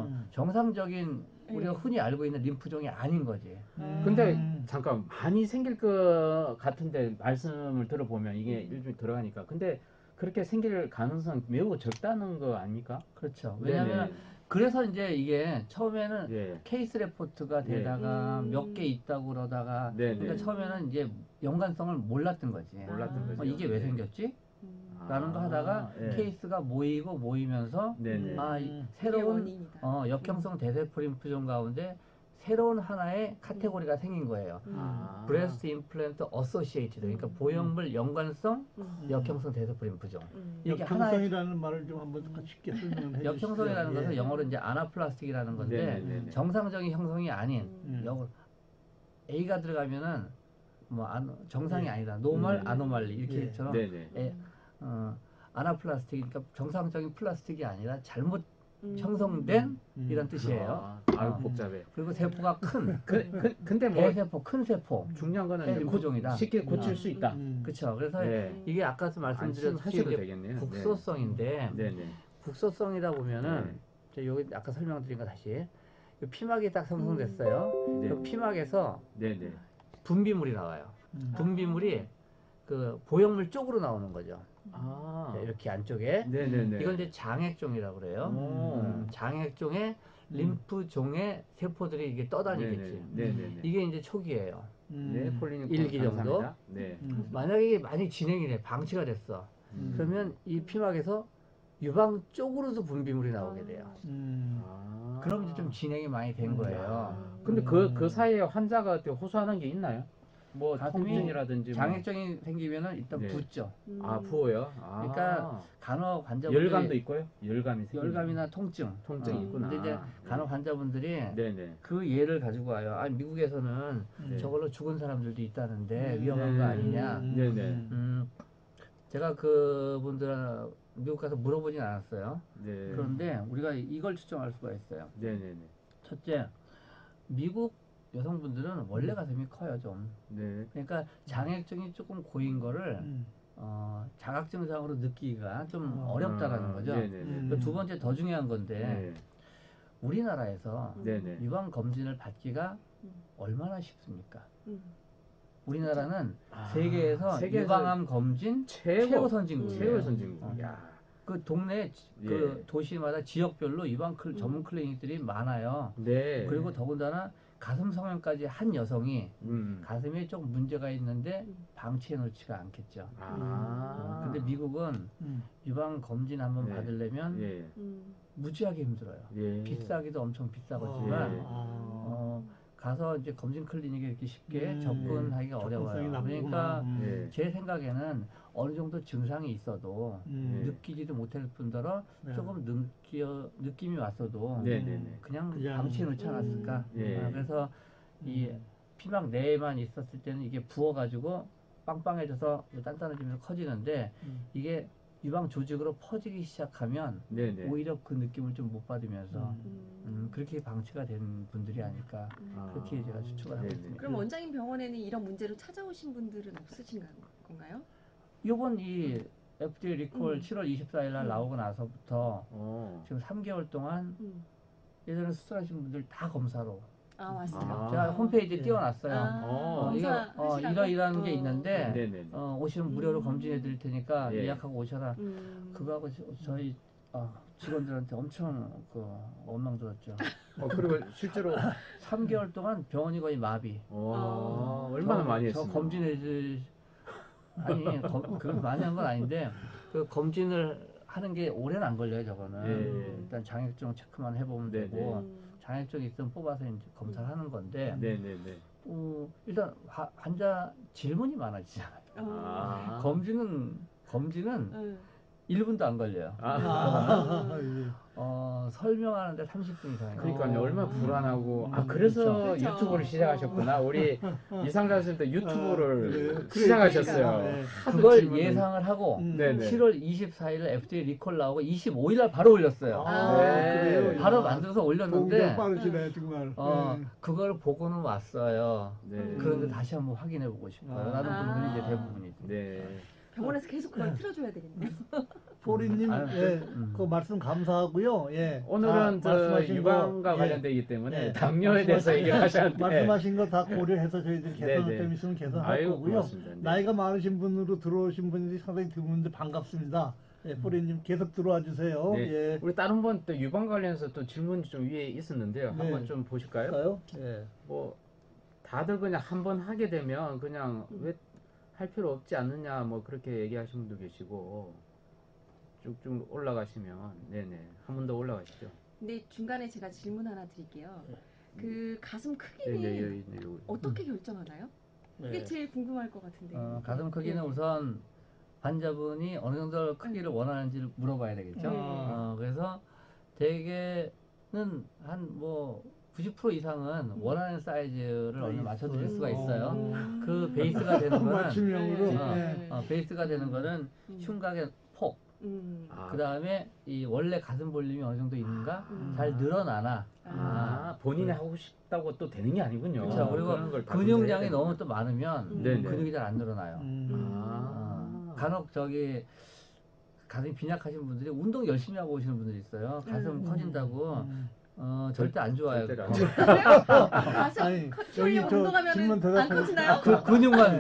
S4: 정상적인 우리가 흔히 알고 있는 림프종이 아닌 거지.
S2: 근데 잠깐 많이 생길 것 같은데 말씀을 들어보면 이게 일종의 들어가니까 근데 그렇게 생길 가능성 매우 적다는 거 아닙니까?
S4: 그렇죠. 왜냐하면
S2: 네네.
S4: 그래서 이제 이게 처음에는
S2: 예.
S4: 케이스 레포트가
S2: 예.
S4: 되다가 몇 개 있다고 그러다가
S2: 네네.
S4: 그러니까 처음에는 이제 연관성을 몰랐던 거지.
S2: 몰랐던 거죠.
S4: 이게 왜
S2: 네.
S4: 생겼지? 라는 거 하다가
S2: 예.
S4: 케이스가 모이면서
S2: 네네.
S4: 이
S3: 이게
S4: 새로운
S3: 원인이다.
S4: 역형성 대세포 림프종 가운데 새로운 하나의 카테고리가 생긴 거예요.
S2: 아.
S4: 브레스트 임플란트 어소시에이티드 그러니까 보형물 연관성 역형성 대세포 림프종. 이게 하나의
S1: 역형성이라는 말을 좀 한번 쉽게 설명해 주시죠.
S4: 역형성이라는 것은
S1: 예.
S4: 영어로 이제 아나플라스틱이라는 건데
S2: 네네네.
S4: 정상적인 형성이 아닌 영어 A가 들어가면은 뭐 정상이 아니다. 노멀, 아노말리 이렇게처럼
S2: 네네.
S4: 아나플라스틱 그러니까 정상적인 플라스틱이 아니라 잘못 형성된 이런 뜻이에요.
S2: 아유 복잡해.
S4: 그리고 세포가 큰
S2: 근데 뭐
S4: 대세포, 큰 세포.
S2: 중요한 거는 이제
S4: 림프종이다.
S2: 쉽게 고칠 수 있다.
S4: 그렇죠. 그래서
S2: 네.
S4: 이게 아까도 말씀드렸듯이
S2: 하셔도
S4: 이제
S2: 되겠네요.
S4: 국소성인데
S2: 네네.
S4: 국소성이다 보면은 제가 여기 아까 설명드린 거 다시 이 피막이 딱 형성됐어요.
S2: 네.
S4: 그 피막에서
S2: 네네.
S4: 분비물이 나와요. 분비물이 그 보형물 쪽으로 나오는 거죠.
S2: 아.
S4: 이렇게 안쪽에
S2: 네네네.
S4: 이건 이제 장액종이라고 그래요. 장액종의 림프종의 세포들이 이게 떠다니겠지.
S2: 네네네.
S4: 이게 이제 초기예요.
S2: 네, 폴리님
S4: 1기 정도.
S2: 감사합니다. 네.
S4: 만약에 이게 많이 진행이 돼, 방치가 됐어. 그러면 이 피막에서 유방 쪽으로도 분비물이 나오게 돼요.
S2: 아.
S4: 그럼 이제 좀 진행이 많이 된 거예요.
S2: 근데 그 사이에 환자가 어떻게 호소하는 게 있나요? 뭐
S4: 가슴이
S2: 통증이라든지 뭐.
S4: 장액종이 생기면은 일단
S2: 네.
S4: 붓죠.
S2: 아 부어요. 아.
S4: 그러니까 간혹 환자분들이
S2: 열감도 있고요. 열감이 생기는.
S4: 열감이나 통증이
S2: 있구나.
S4: 근데 이제 간혹 환자분들이
S2: 네네.
S4: 그 예를 가지고 와요. 아 미국에서는
S2: 네.
S4: 저걸로 죽은 사람들도 있다는데 위험한 거 아니냐.
S2: 네네.
S4: 제가 그분들 미국 가서 물어보진 않았어요.
S2: 네.
S4: 그런데 우리가 이걸 추정할 수가 있어요.
S2: 네네네.
S4: 첫째, 미국 여성분들은 원래 가슴이 커요 좀.
S2: 네.
S4: 그러니까 장액종이 조금 고인 거를 자각 증상으로 느끼기가 좀 어렵다라는 거죠.
S2: 네네네.
S4: 두 번째 더 중요한 건데
S2: 네.
S4: 우리나라에서
S2: 네네.
S4: 유방 검진을 받기가 얼마나 쉽습니까? 우리나라는 세계에서 유방암 검진 최고 선진국이에요.
S2: 최고 선진국. 야.
S4: 그 동네 그 도시마다 지역별로 전문 클리닉들이 많아요.
S2: 네.
S4: 그리고 더군다나 가슴 성형까지 한 여성이 가슴에 좀 문제가 있는데 방치해 놓지가 않겠죠. 근데 미국은 유방 검진 한번 받으려면 무지하게 힘들어요. 비싸기도 엄청 비싸겠지만 가서 이제 검진 클리닉에 이렇게 쉽게 접근하기가 어려워요. 그러니까 제 생각에는 어느 정도 증상이 있어도 느끼지도 못할 뿐더러 조금 느낌이 왔어도 그냥 방치해 놓지 않았을까. 그래서 이 피막 내에만 있었을 때는 이게 부어가지고 빵빵해져서 단단해지면서 커지는데 이게 유방 조직으로 퍼지기 시작하면 오히려 그 느낌을 좀 못 받으면서 그렇게 방치가 된 분들이 아닐까 그렇게 제가 추측을 하고 있습니다.
S3: 그럼 원장님 병원에는 이런 문제로 찾아오신 분들은 없으신 건가요?
S4: 요번 이 FDA 리콜 7월 24일 날 나오고 나서부터 지금 3개월 동안 예전에 수술하신 분들 다 검사로
S3: 왔어요.
S4: 제가 홈페이지에 띄워놨어요. 이러이러한 게 있는데 오시면 무료로 검진해 드릴 테니까 예약하고 오셔라. 그거하고 저희 직원들한테 엄청 원망 들었죠.
S2: 그리고 실제로
S4: 3개월 동안 병원이 거의 마비.
S2: 얼마나 많이 했어요?
S4: 저 검진해 줄 아니 그걸 많이 한 건 아닌데 그 검진을 하는 게 오래는 안 걸려요. 저거는 일단 장액종 체크만 해보면 되고 장애증이 있으면 뽑아서 이제 검사를 하는 건데, 일단 환자 질문이 많아지잖아요. 검진은 1분도 안 걸려요. 설명하는데 30분 이상이에요.
S2: 그러니까요, 얼마나 불안하고. 그래서
S3: 그렇죠.
S2: 유튜브를 시작하셨구나. 우리 이상자 선생님도 유튜브를 시작하셨어요.
S4: 그걸 예상을 하고 7월 24일 FDA 리콜 나오고 25일 날 바로 올렸어요.
S1: 그래요?
S4: 바로 만들어서 올렸는데
S1: 빠르시네 정말.
S4: 그걸 보고는 왔어요. 그런데 다시 한번 확인해 보고 싶어요. 라는 분들이 이제 대부분이죠.
S3: 병원에서 계속 그걸 틀어줘야 되겠네요.
S1: 포리님, 그 말씀 감사하고요.
S2: 오늘은 유방과 관련되기 때문에 당뇨에 대해서 얘기를 하셨는데
S1: 말씀하신 거 다 고려해서 저희들이 개선할 점 있으면 개선할 거고요.
S2: 고맙습니다.
S1: 나이가 많으신 분으로 들어오신 분들이 상당히 드문데 반갑습니다. 포리님 계속 들어와 주세요.
S2: 우리 다른 분 또 유방 관련해서 또 질문이 좀 위에 있었는데요. 한번 좀 보실까요? 뭐 다들 그냥 한번 하게 되면 그냥 왜 할 필요 없지 않느냐 뭐 그렇게 얘기하시는 분도 계시고 쭉쭉 올라가시면 한 번 더 올라가시죠.
S3: 근데 중간에 제가 질문 하나 드릴게요. 그 가슴 크기는 어떻게 결정하나요? 그게 제일 궁금할 것 같은데.
S4: 가슴 크기는 우선 환자분이 어느 정도 크기를 원하는지를 물어봐야 되겠죠. 그래서 대개는 한 90% 이상은 원하는 사이즈를 얼마 맞춰드릴 수가 있어요. 그 베이스가 되는 거는
S1: 맞춤형으로
S4: 베이스가 되는 거는 흉곽의 폭. 그 다음에 이 원래 가슴 볼륨이 어느 정도 있는가 잘 늘어나나.
S2: 본인이 하고 싶다고 또 되는 게 아니군요.
S4: 그렇죠. 그리고 근육량이 너무 또 많으면 근육이 잘 안 늘어나요. 간혹 가슴이 빈약하신 분들이 운동 열심히 하고 오시는 분들이 있어요. 가슴 커진다고. 절대 안 좋아요.
S3: 가슴 커지려고 운동하면 안 커지나요?
S4: 근육만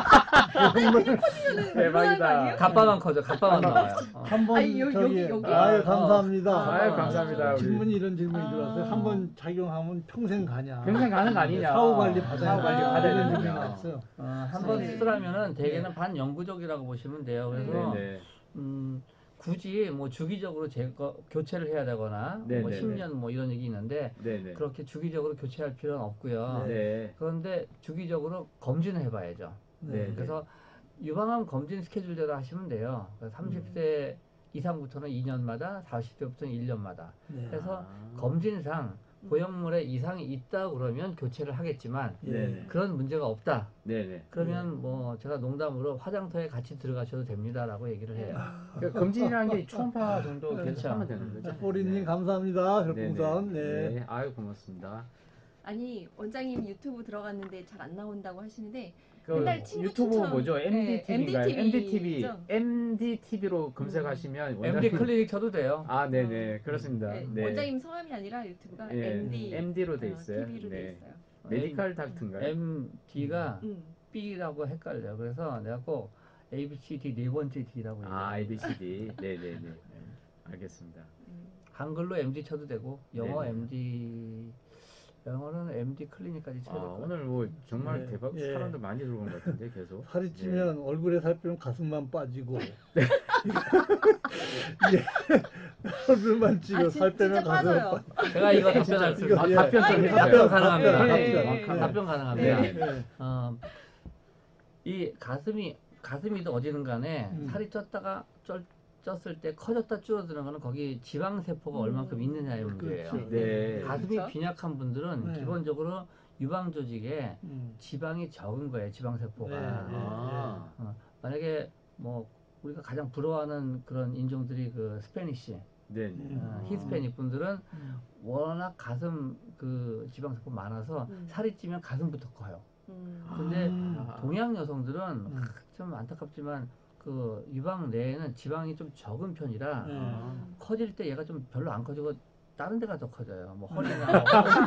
S2: 대박이다.
S4: 갑바만 커져. 갑바만 나와요.
S3: 한번 여기.
S1: 감사합니다.
S2: 감사합니다.
S1: 질문이 이런 질문이 들어왔어요. 한번 작용하면 평생 가냐?
S2: 평생 가는 거 아니냐?
S1: 사후 관리 받아야
S2: 되는
S1: 질문이 나왔어요.
S4: 한번 수술하면은 대개는 반영구적이라고 보시면 돼요. 그래서 굳이 주기적으로 교체를 해야 되거나 10년 이런 얘기 있는데 그렇게 주기적으로 교체할 필요는 없고요. 그런데 주기적으로 검진을 해봐야죠. 그래서 유방암 검진 스케줄대로 하시면 돼요. 30세 이상부터는 2년마다, 40세부터는 1년마다. 그래서 검진상 보형물에 이상이 있다 그러면 교체를 하겠지만 그런 문제가 없다. 그러면 제가 농담으로 화장터에 같이 들어가셔도 됩니다라고 얘기를 해요.
S2: 그러니까 검진이라는 게 초음파 정도 계속 하면 되는 거죠.
S1: 포리님 감사합니다. 별풍선.
S2: 아유 고맙습니다.
S3: 아니 원장님 유튜브 들어갔는데 잘 안 나온다고 하시는데
S2: 유튜브 뭐죠? MDTV인가요?
S3: MDTV.
S2: MDTV로 검색하시면
S4: MD 클리닉 쳐도 돼요.
S2: 그렇습니다.
S3: 원장님 성함이 아니라 유튜브가
S2: MD로 돼 있어요.
S3: TV로 돼 있어요.
S2: 메디컬 닥터인가요?
S4: MD가 B라고 헷갈려요. 그래서 내가 꼭 ABCD 네 번째 D라고 얘기해요.
S2: ABCD. 알겠습니다.
S4: 한글로 MD 쳐도 되고 영어
S2: 네네.
S4: 영어는 MD 클리닉까지 쳐야 될 것 같아요.
S2: 오늘 뭐 정말
S1: 네.
S2: 대박
S1: 예.
S2: 사람들 많이 들어온 것 같은데 계속.
S1: 살이 찌면 얼굴에 살 빼면 가슴만 빠지고 예. 얼굴만 찌고 살 빼면
S3: 진짜
S1: 가슴만
S3: 빠져요.
S1: 빠지고
S4: 제가 이거 답변할 수
S1: 이거,
S4: 있어요.
S1: 예.
S2: 답변 좀
S3: 아,
S2: 해주세요.
S4: 답변 가능합니다.
S3: 네.
S4: 답변 가능합니다.
S2: 네.
S1: 예.
S4: 이 가슴이든 어디든 간에 살이 쪘을 때 커졌다 줄어드는 거는 거기 지방세포가 얼만큼 있느냐의 문제예요.
S1: 그렇죠.
S2: 네.
S4: 가슴이
S3: 그렇죠.
S4: 빈약한 분들은
S1: 네.
S4: 기본적으로 유방 조직에 지방이 적은 거예요. 지방세포가.
S1: 네, 네.
S4: 만약에 뭐 우리가 가장 부러워하는 그런 인종들이 그 스페니쉬,
S2: 네.
S4: 히스패닉 분들은 워낙 가슴 그 지방세포 많아서 살이 찌면 가슴부터 커요. 근데 동양 여성들은 좀 안타깝지만 그 유방 내에는 지방이 좀 적은 편이라 커질 때 얘가 좀 별로 안 커지고 다른 데가 더 커져요. 뭐 허리나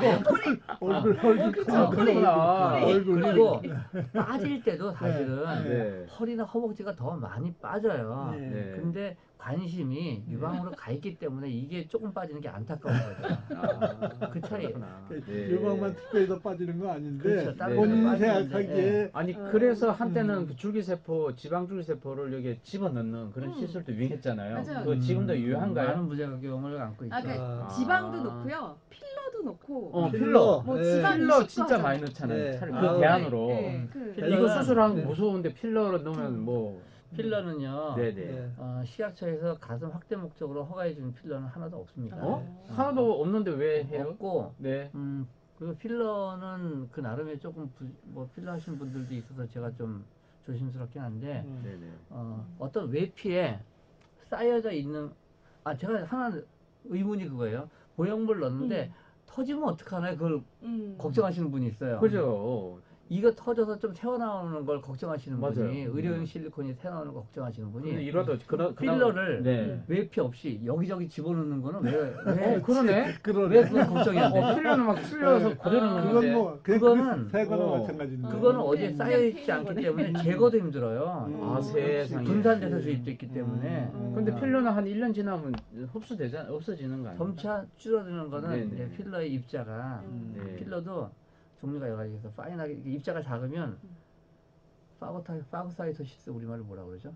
S1: 얼굴
S3: 그쵸.
S1: 얼굴
S4: 그리고 빠질 때도 사실은
S2: 네.
S4: 허리나 허벅지가 더 많이 빠져요.
S2: 네.
S4: 근데 관심이 유방으로 가 있기 때문에 이게 조금 빠지는 게 안타까운 거죠. 그 차이.
S2: 네.
S1: 유방만 특별히 더 빠지는 거 아닌데
S4: 그렇죠. 다른
S2: 데는
S1: 본인이
S4: 빠지는데,
S1: 생각하기에
S2: 아니 그래서 한때는 그 줄기세포, 지방줄기세포를 여기 집어넣는 그런 시술도 유행했잖아요.
S3: 맞아요.
S2: 그거 지금도 유효한가요?
S4: 많은 부작용을 안고 있죠.
S3: 지방도 넣고요, 필러도 넣고.
S2: 필러.
S3: 뭐
S1: 네.
S3: 지방
S2: 필러
S3: 이식도
S2: 진짜
S3: 하죠.
S2: 많이 넣잖아요.
S1: 네.
S2: 차라리
S1: 아,
S2: 그 대안으로.
S3: 네,
S2: 이거 수술하는
S1: 네.
S2: 거 무서운데 필러로 넣으면 뭐.
S4: 필러는요.
S2: 네네.
S4: 식약처에서 가슴 확대 목적으로 허가해 주는 필러는 하나도 없습니다.
S2: 하나도 없는데 왜 해요?
S4: 없고
S2: 네.
S4: 그리고 필러는 그 나름의 조금 뭐 필러 하시는 분들도 있어서 제가 좀 조심스럽긴 한데
S2: 네네.
S4: 어떤 외피에 쌓여져 있는 제가 하나 의문이 그거예요. 보형물 넣는데 터지면 어떡하나요? 그걸 걱정하시는 분이 있어요.
S2: 그죠.
S4: 이거 터져서 좀 새어나오는 걸 걱정하시는
S2: 맞아요.
S4: 분이 의료용 실리콘이 새어나오는 걸 걱정하시는
S2: 근데
S4: 분이
S2: 이러다
S4: 필러를
S2: 네.
S4: 외피 없이 여기저기 집어넣는 거는 왜
S2: 그러네.
S4: 왜 그건 걱정이 안 되죠?
S2: 필러는 막 찔러서 그대로 넣는데.
S1: 그건 뭐
S4: 그거는
S1: 세거나 마찬가지인데
S4: 그거는 어디에
S3: 그냥
S4: 쌓여 있지
S3: 패는
S4: 않기
S3: 거네.
S4: 때문에 제거도 힘들어요.
S2: 아, 세상에.
S4: 분산돼서 주입됐기 때문에
S2: 근데 필러는 한 1년 지나면 없어지는 거 아니에요?
S4: 점차 줄어드는 거는
S2: 네네.
S4: 이제 필러의 입자가
S2: 네.
S4: 필러도 종류가 여러 가지 있어서 파인하게 입자가 작으면 파고사이토시스 우리말로 뭐라 그러죠?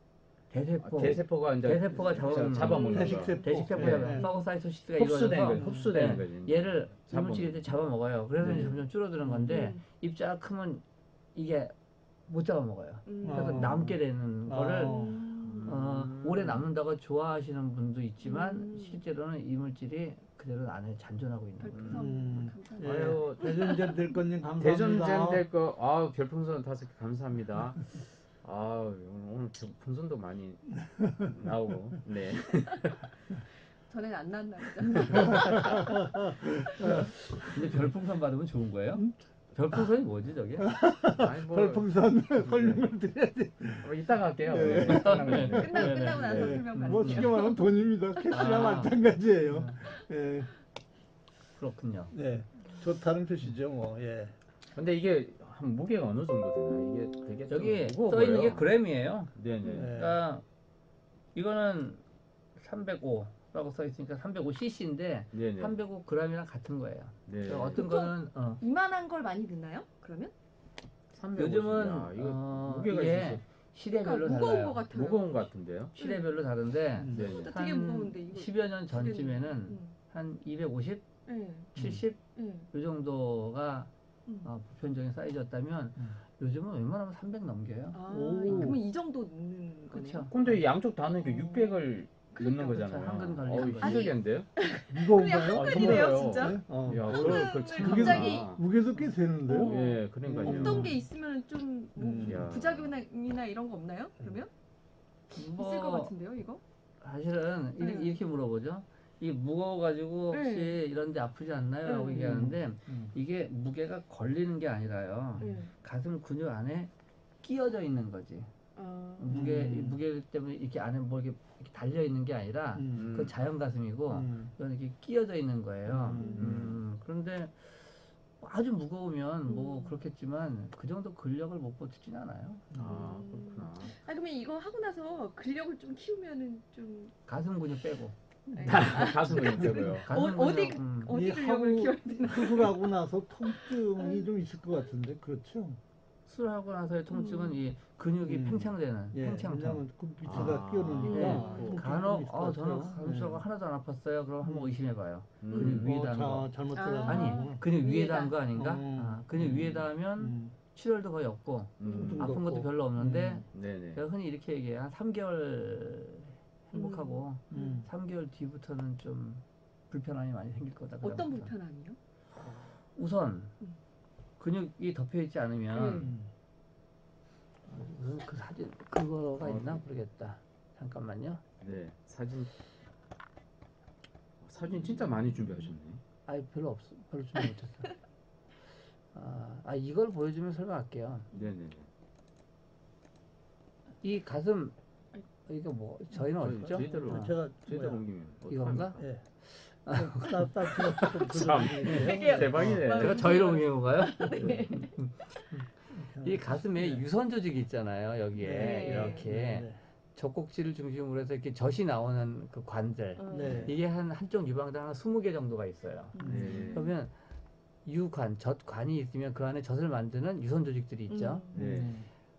S2: 대세포가 이제
S4: 대세포가
S2: 잡아먹는 거.
S4: 대식세포가
S2: 네.
S4: 파고사이토시스가
S2: 흡수되는 거예요.
S4: 이루어져서
S2: 흡수되는 거지.
S4: 얘를
S2: 잡아먹는
S4: 이물질이 잡아먹어요. 그래서 이제 점점 줄어드는 건데 입자가 크면 이게 못 잡아먹어요. 그래서 남게 되는 거를 오래 남는다고 좋아하시는 분도 있지만 실제로는 이물질이 그대로 안에 잔존하고 있는 거예요.
S3: 감사합니다.
S1: 아유 대전제 될 건님 감사합니다.
S2: 대전쟁 될 거, 별풍선 5개 감사합니다. 오늘 풍선도 많이 나오고, 네.
S3: 전엔 안 나왔나 보죠.
S4: 근데 별풍선 받으면 좋은 거예요? 별풍선이 뭐지 저게?
S2: 아니, 뭐,
S1: 별풍선 설명을 드려야 돼.
S2: 이따가 할게요.
S1: 네.
S2: 네.
S3: 끝나고 나서 설명
S1: 뭐
S3: 받을게요.
S1: 쉽게 말하면 돈입니다. 캐시랑 마찬가지예요. 예.
S4: 그렇군요.
S1: 네. 좋다는 표시죠, 뭐. 예.
S2: 근데 이게 한 무게가 어느 정도 되나? 이게 되게 좀
S4: 여기
S2: 무거워
S4: 써 있는 게
S2: 보여요.
S4: 그램이에요.
S2: 네네.
S1: 네.
S4: 그러니까 이거는 305라고 써 있으니까 305cc인데
S2: 네네.
S4: 305g이랑 같은 거예요.
S2: 네.
S4: 어떤
S3: 보통
S4: 거는
S3: 이만한 걸 많이 넣나요? 그러면?
S2: 350.
S4: 요즘은
S2: 야, 이거 무게가
S4: 이게
S2: 있어서
S4: 시대별로
S3: 무거운
S4: 달라요.
S3: 것 같아요.
S2: 무거운 것 같은데요?
S4: 시대별로 다른데
S2: 네네.
S3: 되게 무거운데 이거.
S4: 10여 년 전쯤에는 한 250,
S3: 네.
S4: 70
S3: 네.
S4: 이 정도가 보편적인 사이즈였다면 요즘은 웬만하면 300 넘겨요.
S3: 그러면 이 정도 넣는 거네요.
S4: 그렇죠.
S2: 근데 양쪽 다 넣으니까 600을 넣는
S3: 그러니까,
S2: 거잖아요.
S4: 한근 걸리는 거죠.
S2: 힘들겠는데요?
S1: 무거운가요?
S3: 한근이네요,
S2: 무거워요.
S3: 진짜.
S1: 네?
S2: 야,
S3: 그거는
S2: 그걸 참
S3: 갑자기
S1: 무게도 꽤 되는데요?
S2: 예, 그러니까요.
S3: 없던 게 있으면 좀
S2: 야.
S3: 부작용이나 이런 거 없나요? 그러면? 있을 것 같은데요, 이거?
S4: 사실은 이렇게 물어보죠. 이 무거워가지고 혹시 이런 데 아프지 않나요? 라고 얘기하는데 이게 무게가 걸리는 게 아니라요. 가슴 근육 안에 끼어져 있는 거지. 무게 때문에 이렇게 안에 뭐 이렇게 달려 있는 게 아니라 그 자연 가슴이고 이건 이렇게 끼어져 있는 거예요. 그런데 아주 무거우면 뭐
S3: 음.
S4: 그렇겠지만 그 정도 근력을 못 버티진 않아요.
S2: 아, 그렇구나.
S3: 그러면 이거 하고 나서 근력을 좀 키우면은 좀
S4: 가슴 근육 빼고.
S3: 네.
S2: 가슴 근육 빼고요.
S4: 가슴
S3: 어디
S4: 근육,
S3: 어디
S1: 이
S3: 근력을
S1: 하고
S3: 키워야 되나?
S1: 수술하고 나서 통증이 좀 있을 것 같은데 그렇죠?
S4: 수술하고 나서의 통증은 이 근육이 팽창되는
S1: 예,
S4: 팽창통.
S1: 왜냐면 그 밑에다
S2: 아.
S1: 끼워놓으니까
S4: 예.
S1: 통증이 좀
S4: 간혹
S1: 있을 것
S4: 저는
S1: 같아요.
S4: 가슴 수술하고
S1: 예.
S4: 하나도 안 아팠어요. 그럼 한번
S1: 음.
S4: 의심해봐요.
S2: 음.
S4: 근육 위에다 한 거.
S1: 잘못
S3: 아.
S1: 들어간
S4: 아니
S1: 거구나.
S4: 근육 위에다
S3: 위에다.
S4: 한 거 아닌가?
S1: 음.
S4: 근육 위에다 하면 출혈도 거의 없고
S2: 음.
S4: 아픈 것도
S1: 없고.
S4: 별로 없는데
S2: 네네.
S4: 제가 흔히 이렇게 얘기해요. 한 3개월 행복하고 3개월 뒤부터는 좀 불편함이 많이 생길 거다.
S3: 어떤
S4: 그다음부터.
S3: 불편함이요?
S4: 우선
S3: 음.
S4: 근육이 덮여 있지 않으면 우선 그 사진 그거가 있나 모르겠다. 잠깐만요.
S2: 네, 사진 진짜 많이 준비하셨네.
S4: 아이 별로 없어. 별로 준비 못했어. 이걸 보여주면 설명할게요.
S2: 네네네.
S4: 이 가슴 이거 뭐 저희는 어딨죠?
S2: 저희대로
S1: 제가
S2: 저희대로
S1: 뭐야.
S2: 옮기면
S4: 이건가?
S2: 어떡합니까?
S1: 예. 제가 조금
S2: 참.
S1: 들려드릴게요.
S2: 대박이네.
S4: 제가 저희로 옮긴 건가요?
S3: 네.
S4: 이 가슴에
S1: 네.
S4: 유선 조직이 있잖아요. 여기에
S3: 네.
S4: 이렇게
S1: 네.
S4: 젖꼭지를 중심으로 해서 이렇게 젖이 나오는 그 관절.
S1: 네.
S4: 이게 한쪽 유방당 한 20개 정도가 있어요.
S2: 네.
S4: 그러면 유관, 젖관이 있으면 그 안에 젖을 만드는 유선 조직들이 있죠.
S2: 네.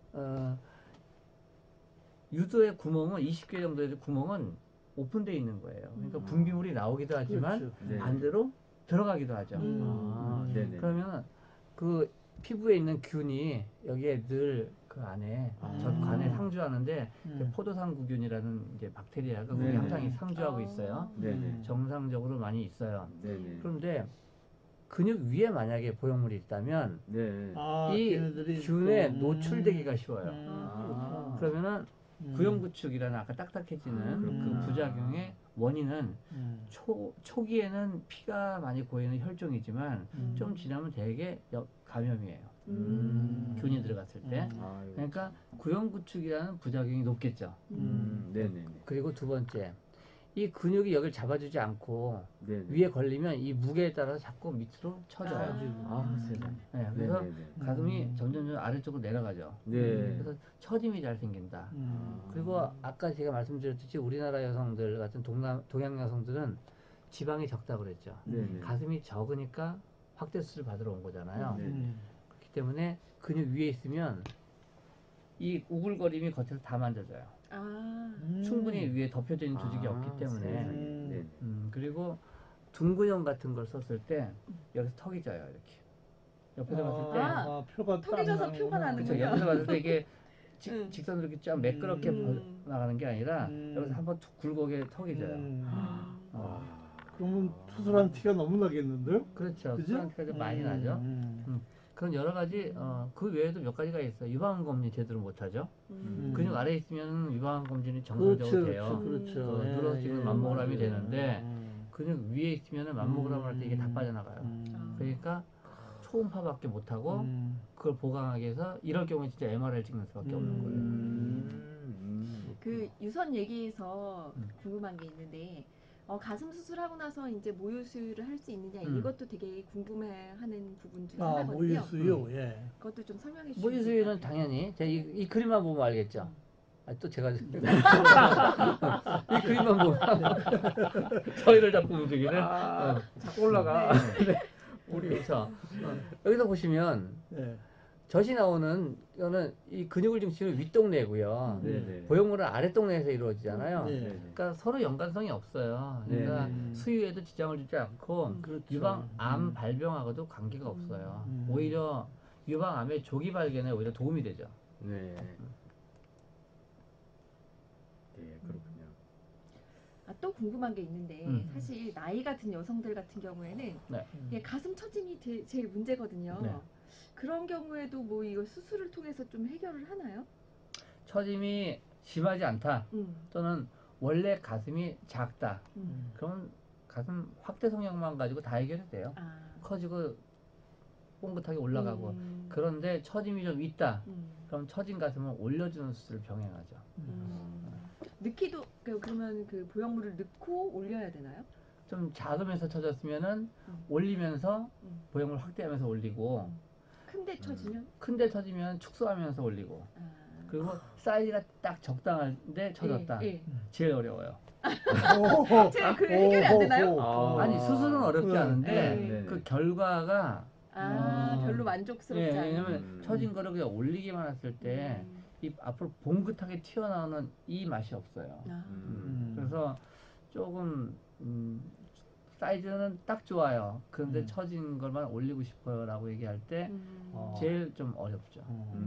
S4: 유도의 구멍은 20개 정도의 구멍은 오픈되어 있는 거예요. 그러니까 분비물이 나오기도 하지만
S1: 그렇죠.
S2: 네.
S4: 반대로 들어가기도 하죠.
S2: 네네.
S4: 그러면 그 피부에 있는 균이 여기에 늘 그 안에 젖관에 상주하는데 포도상구균이라는 이제 박테리아가 거기
S2: 네네.
S4: 항상 상주하고 있어요.
S2: 네네.
S4: 정상적으로 많이 있어요.
S2: 네네.
S4: 그런데 근육 위에 만약에 보형물이 있다면
S2: 네.
S4: 이
S1: 걔네들이
S4: 균에
S1: 또,
S4: 노출되기가 쉬워요.
S2: 아.
S4: 그러면은 구형구축이라는 아까 딱딱해지는
S2: 그렇구나.
S4: 그 부작용의 원인은 초기에는 피가 많이 고이는 혈종이지만 좀 지나면 대개 감염이에요. 균이 들어갔을 때.
S2: 아이고.
S4: 그러니까 구형구축이라는 부작용이 높겠죠.
S2: 네네.
S4: 그리고 두 번째, 이 근육이 여기를 잡아주지 않고
S2: 네네.
S4: 위에 걸리면 이 무게에 따라서 자꾸 밑으로 쳐져요.
S2: 세상에.
S4: 네, 그래서
S2: 네네네.
S4: 가슴이 점점 아래쪽으로 내려가죠.
S2: 네.
S4: 그래서 처짐이 잘 생긴다. 그리고 아까 제가 말씀드렸듯이 우리나라 여성들 같은 동양 여성들은 지방이 적다고 그랬죠.
S2: 네네.
S4: 가슴이 적으니까 확대 수술 받으러 온 거잖아요.
S2: 네네.
S4: 그렇기 때문에 근육 위에 있으면 이 우글거림이 겉에서 다 만져져요. 충분히 위에 덮여져 있는 조직이 없기 때문에.
S2: 세상에. 네네.
S4: 그리고 둥근형 같은 걸 썼을 때 여기서 턱이 져요. 이렇게 옆에서 봤을 때
S1: 표가
S3: 턱이 져서 표가
S1: 나는구나.
S3: 나는군요.
S4: 그렇죠. 옆에서 봤을 때 이게 직선으로 이렇게 쫙 매끄럽게 나가는 게 아니라 여기서 한번 툭 굴곡에 턱이 져요.
S1: 그러면 수술한 티가 너무 나겠는데요?
S4: 그렇죠.
S1: 그죠?
S4: 수술한테가 좀 많이 나죠. 그런 여러 가지 그 외에도 몇 가지가 있어요. 유방암 검진 제대로 못하죠. 근육 아래에 있으면 유방암 검진이 정상적으로 돼요.
S1: 그렇죠.
S4: 누러지는 맘모그램이
S1: 맞아요.
S4: 되는데 근육 위에 있으면 맘모그램 할 때 이게 다 빠져나가요. 그러니까 초음파밖에 못하고 그걸 보강하기 위해서 이럴 경우에 진짜 MRI를 찍는 수밖에 없는 거예요.
S3: 그 유선 얘기에서 궁금한 게 있는데 가슴 수술하고 나서 이제 모유수유를 할 수 있느냐 이것도 되게 궁금해하는 부분 중에 하나거든요.
S1: 모유수유, 예.
S3: 그것도 좀 설명해 주시면
S4: 모유수유는 당연히 제가 이 그림만 보면 알겠죠. 또 제가 이 그림만 보면 저희를 자꾸 움직이는
S2: 자꾸 올라가.
S4: 우리 그렇죠. 여기서 보시면 젖이 나오는 이거는 이 근육을 중심으로 윗동네고요. 보형물은 아랫동네에서 이루어지잖아요. 그러니까 서로 연관성이 없어요. 그러니까 수유에도 지장을 주지 않고 유방암 발병하고도 관계가 없어요. 오히려 유방암의 조기 발견에 오히려 도움이 되죠.
S2: 네. 네, 그렇군요.
S3: 또 궁금한 게 있는데 사실 나이가 든 여성들 같은 경우에는 가슴 처짐이 제일 문제거든요.
S4: 네.
S3: 그런 경우에도 뭐 이거 수술을 통해서 좀 해결을 하나요?
S4: 처짐이 심하지 않다. 또는 원래 가슴이 작다. 그러면 가슴 확대 성형만 가지고 다 해결이 돼요. 커지고 뽕긋하게 올라가고. 그런데 처짐이 좀 있다. 그럼 처진 가슴을 올려주는 수술을 병행하죠.
S3: 넣기도 그러면 그 보형물을 넣고 올려야 되나요?
S4: 좀 작으면서 쳐졌으면은 올리면서 보형물 확대하면서 올리고
S3: 큰데 쳐지면
S4: 큰데 쳐지면 축소하면서 올리고 그리고 사이즈가 딱 적당한데 쳐졌다.
S3: 예.
S4: 제일 어려워요.
S3: 제가 그 해결이 안 되나요?
S4: 아니 수술은 어렵지
S1: 네.
S4: 않은데
S2: 네.
S4: 그 결과가
S3: 별로 만족스럽지
S4: 예,
S3: 않은.
S4: 왜냐면 쳐진 거를 그냥 올리기만 했을 때 이 앞으로 봉긋하게 튀어나오는 이 맛이 없어요. 그래서 조금 사이즈는 딱 좋아요. 그런데 처진 것만 올리고 싶어요라고 얘기할 때 제일 좀 어렵죠.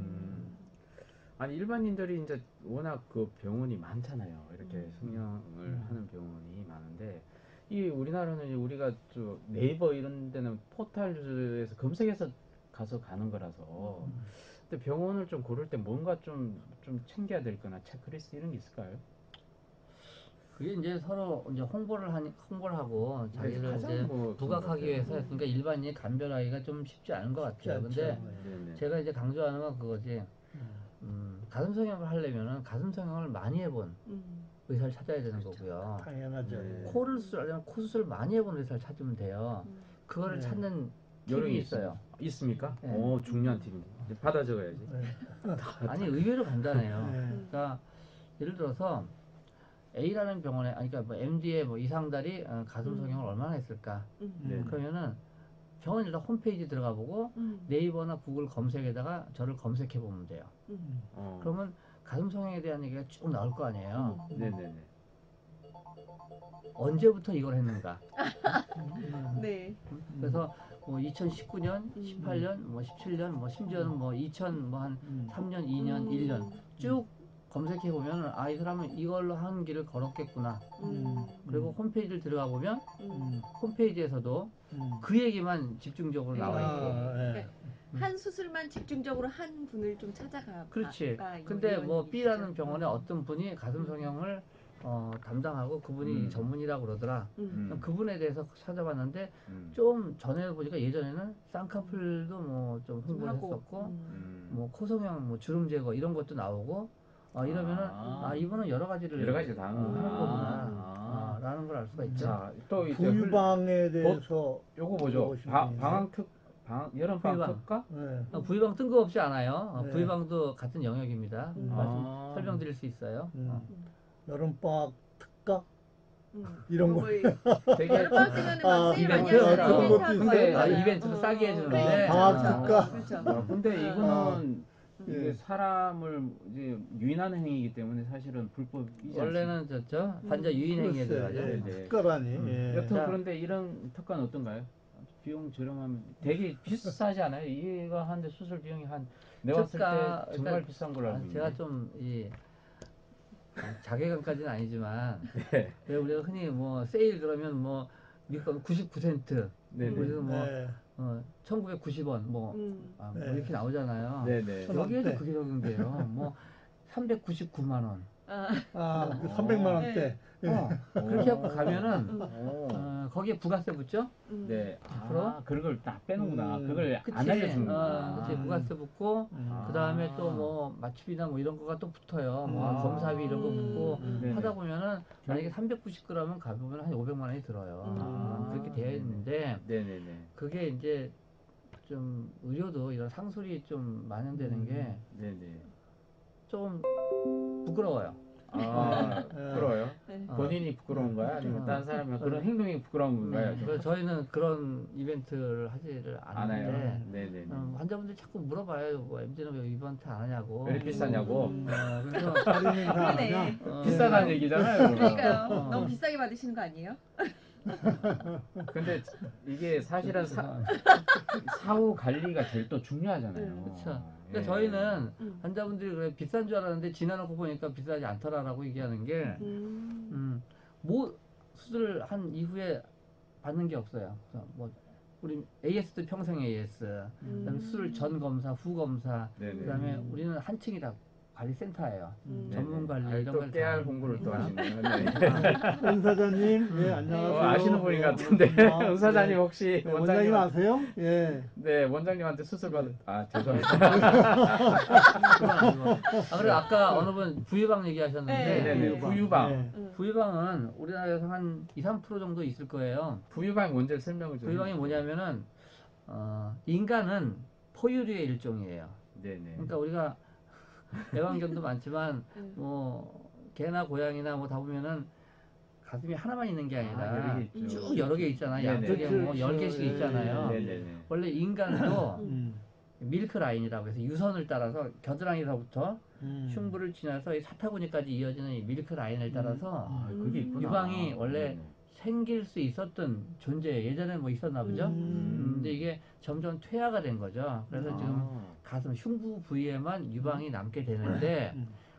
S2: 아니 일반인들이 이제 워낙 그 병원이 많잖아요. 이렇게 성형을 하는 병원이 많은데 이 우리나라는 이제 우리가 저 네이버 이런 데는 포털에서 검색해서 가서 가는 거라서 근데 병원을 좀 고를 때 뭔가 좀 챙겨야 될 거나 체크리스트 이런 게 있을까요?
S4: 그게 이제 서로 이제 홍보를 하고 자기를
S2: 가장
S4: 이제
S2: 뭐
S4: 부각하기
S2: 큰
S4: 위해서 했으니까 일반인이 감별하기가 좀 쉽지 않은 것 같아요. 근데
S2: 네네.
S4: 제가 이제 강조하는 건 그거지. 가슴 성형을 하려면은 가슴 성형을 많이 해본 의사를 찾아야 되는 거고요.
S1: 당연하죠.
S4: 코를 수술하려면 코 수술 많이 해본 의사를 찾으면 돼요. 그거를
S1: 네.
S4: 찾는
S2: 요령이
S4: 팁이 있어요.
S2: 있습니까?
S4: 네.
S2: 오, 중요한 팁인데. 이제 받아 적어야지.
S4: 아니 의외로 간단해요.
S1: 네.
S4: 그러니까 예를 들어서 A라는 병원에, 아니 그러니까 뭐 MD의 뭐 이상달이 가슴 성형을 얼마나 했을까?
S2: 네.
S4: 그러면은 병원 일단 홈페이지 들어가 보고 네이버나 구글 검색에다가 저를 검색해 보면 돼요. 그러면 가슴 성형에 대한 얘기가 쭉 나올 거 아니에요.
S2: 네네네.
S4: 언제부터 이걸 했는가?
S3: 네.
S4: 그래서 뭐 2019년, 18년, 뭐 17년, 뭐 심지어는 뭐 2000, 뭐 한 3년, 2년, 1년 쭉 검색해 보면 아, 이 사람은 이걸로 한 길을 걸었겠구나. 그리고 홈페이지를 들어가 보면 홈페이지에서도 그 얘기만 집중적으로 나와 있고.
S3: 그러니까 한 수술만 집중적으로 한 분을 좀 찾아가.
S4: 그렇지.
S3: 이거
S4: 근데
S3: 이런
S4: 뭐
S3: 얘기시죠.
S4: B라는 병원에 어떤 분이 가슴 성형을 담당하고 그분이 전문이라고 그러더라. 그분에 대해서 찾아봤는데 좀 전에 보니까 예전에는 쌍꺼풀도 뭐 좀 홍보를
S3: 하고.
S4: 했었고 뭐 코성형 뭐 주름 제거 이런 것도 나오고 이러면은 이분은 여러 가지를
S2: 다
S4: 하는 거구나 라는 걸 알 수가 있죠.
S2: 자, 또 이제
S1: 부유방에 대해서
S2: 요거 보죠.
S1: 물어보신 분인데.
S2: 여름
S4: 부유방.
S2: 방학 특가?
S1: 네.
S4: 부유방 뜬금없지 않아요.
S1: 네.
S4: 부유방도 같은 영역입니다. 말씀 설명드릴 수 있어요.
S1: 여름방학 특가? 이런 거.
S2: 되게
S3: 여름방학 때문에 막 세일 많이
S4: 이벤트.
S3: 하잖아요.
S1: 그런 것도
S3: 하고
S2: 있어요.
S3: 하잖아요.
S4: 이벤트도 싸게 해주는데.
S1: 방학 특가?
S3: 그렇죠.
S2: 근데 이거는 이게
S1: 예.
S2: 사람을 이제 유인하는 행위이기 때문에 사실은 불법이지
S4: 원래는 환자 유인행위에 들어가죠.
S2: 네.
S1: 특가라니. 예.
S2: 여튼
S4: 자.
S2: 그런데 이런 특가는 어떤가요? 비용 저렴하면 되게 비싸지 않아요? 이거 하는데 수술 비용이 내가 봤을 때 정말
S4: 그러니까
S2: 비싼 걸로 알고 있는데.
S4: 제가 좀 자괴감까지는 아니지만
S2: 네.
S4: 왜 우리가 흔히 뭐 세일 그러면 뭐 미국 99센트
S2: 네네.
S4: 우리는 뭐
S1: 네.
S4: 1990원 뭐
S1: 네.
S4: 이렇게 나오잖아요.
S2: 네네.
S4: 여기에도 그게 적용돼요. 뭐 399만 원.
S1: 300만 원대.
S4: 그렇게 해갖고 가면은 거기에 부가세 붙죠?
S2: 네.
S4: 앞으로?
S2: 그걸 딱 빼는구나. 그걸
S4: 그치.
S2: 안 알려주는구나.
S4: 그치. 부가세 붙고 그 다음에 또 뭐 맞춤이나 뭐 이런 거가 또 붙어요. 뭐 검사비 이런 거 붙고
S2: 네네.
S4: 하다 보면은 만약에 390g은 가보면 한 500만 원이 들어요. 그렇게 되어 있는데
S2: 네네네.
S4: 그게 이제 좀 의료도 이런 상술이 좀 만연되는 게
S2: 네네.
S4: 좀 부끄러워요.
S2: 부끄러워요?
S3: 네.
S2: 본인이 부끄러운 거야? 아니면 다른 사람이 그런 행동이 부끄러운 건가요?
S4: 그래서 저희는 그런 이벤트를 하지를
S2: 안 해요.
S4: 않는데
S2: 네네네.
S4: 환자분들이 자꾸 물어봐요. 뭐 MD는 왜 이벤트 안 하냐고.
S2: 왜 이렇게 비싸냐고?
S4: 그래서
S1: 할인 행사 안
S3: 그러네.
S1: 하냐?
S2: 비싸다는 얘기잖아요.
S3: 그러니까요. 너무 비싸게 받으시는 거 아니에요?
S2: 근데 이게 사실은 사후 관리가 제일 또 중요하잖아요.
S4: 그렇죠.
S2: 예.
S4: 그러니까 저희는 환자분들이 그래 비싼 줄 알았는데 지나놓고 보니까 비싸지 않더라라고 얘기하는 게 뭐 수술을 한 이후에 받는 게 없어요. 그래서 뭐 우리 AS도 평생 AS, 그다음에 수술 전 검사, 후 검사,
S2: 네네.
S4: 그다음에 우리는 한 층이 다 관리센터예요.
S3: 음.
S4: 전문 관리
S2: 아니,
S4: 이런
S2: 또
S4: 걸
S2: 깨알
S4: 다
S2: 공부를 또
S4: 하니까.
S2: 하시네요. 네.
S1: 은 사장님, 예, 안녕하세요.
S2: 아시는 분인
S1: 예,
S2: 것 같은데
S1: 반갑습니다.
S2: 은 사장님
S1: 예.
S2: 혹시
S1: 네, 원장님 아세요? 예.
S2: 네, 원장님한테 수술 받. 아, 죄송합니다.
S4: 그래 아까 어느 분 부유방 얘기하셨는데
S3: 네,
S2: 네, 부유방.
S3: 음.
S4: 부유방은 우리나라에서 한 2, 3% 정도 있을 거예요.
S2: 부유방 문제를 설명을 좀.
S4: 부유방이 뭐냐면은 인간은 포유류의 일종이에요.
S2: 네네.
S4: 그러니까 우리가 애완견도 많지만
S3: 음.
S4: 뭐 개나 고양이나 뭐 다 보면은 가슴이 하나만 있는 게 아니라
S2: 여러 개 있죠.
S4: 쭉 여러 개 있잖아요.
S2: 네네.
S4: 양쪽에 뭐
S1: 그렇죠.
S4: 10개씩
S1: 예,
S4: 있잖아요.
S2: 네네네.
S4: 원래 인간도
S1: 음.
S4: 밀크 라인이라고 해서 유선을 따라서 겨드랑이로부터 흉부를 지나서 이 사타구니까지 이어지는 이 밀크 라인을 따라서
S2: 아, 그게 있구나.
S4: 유방이 원래
S2: 네네.
S4: 생길 수 있었던 존재예요. 예전에 뭐 있었나 보죠. 근데 이게 점점 퇴화가 된 거죠. 그래서 지금 가슴 흉부 부위에만 유방이 남게 되는데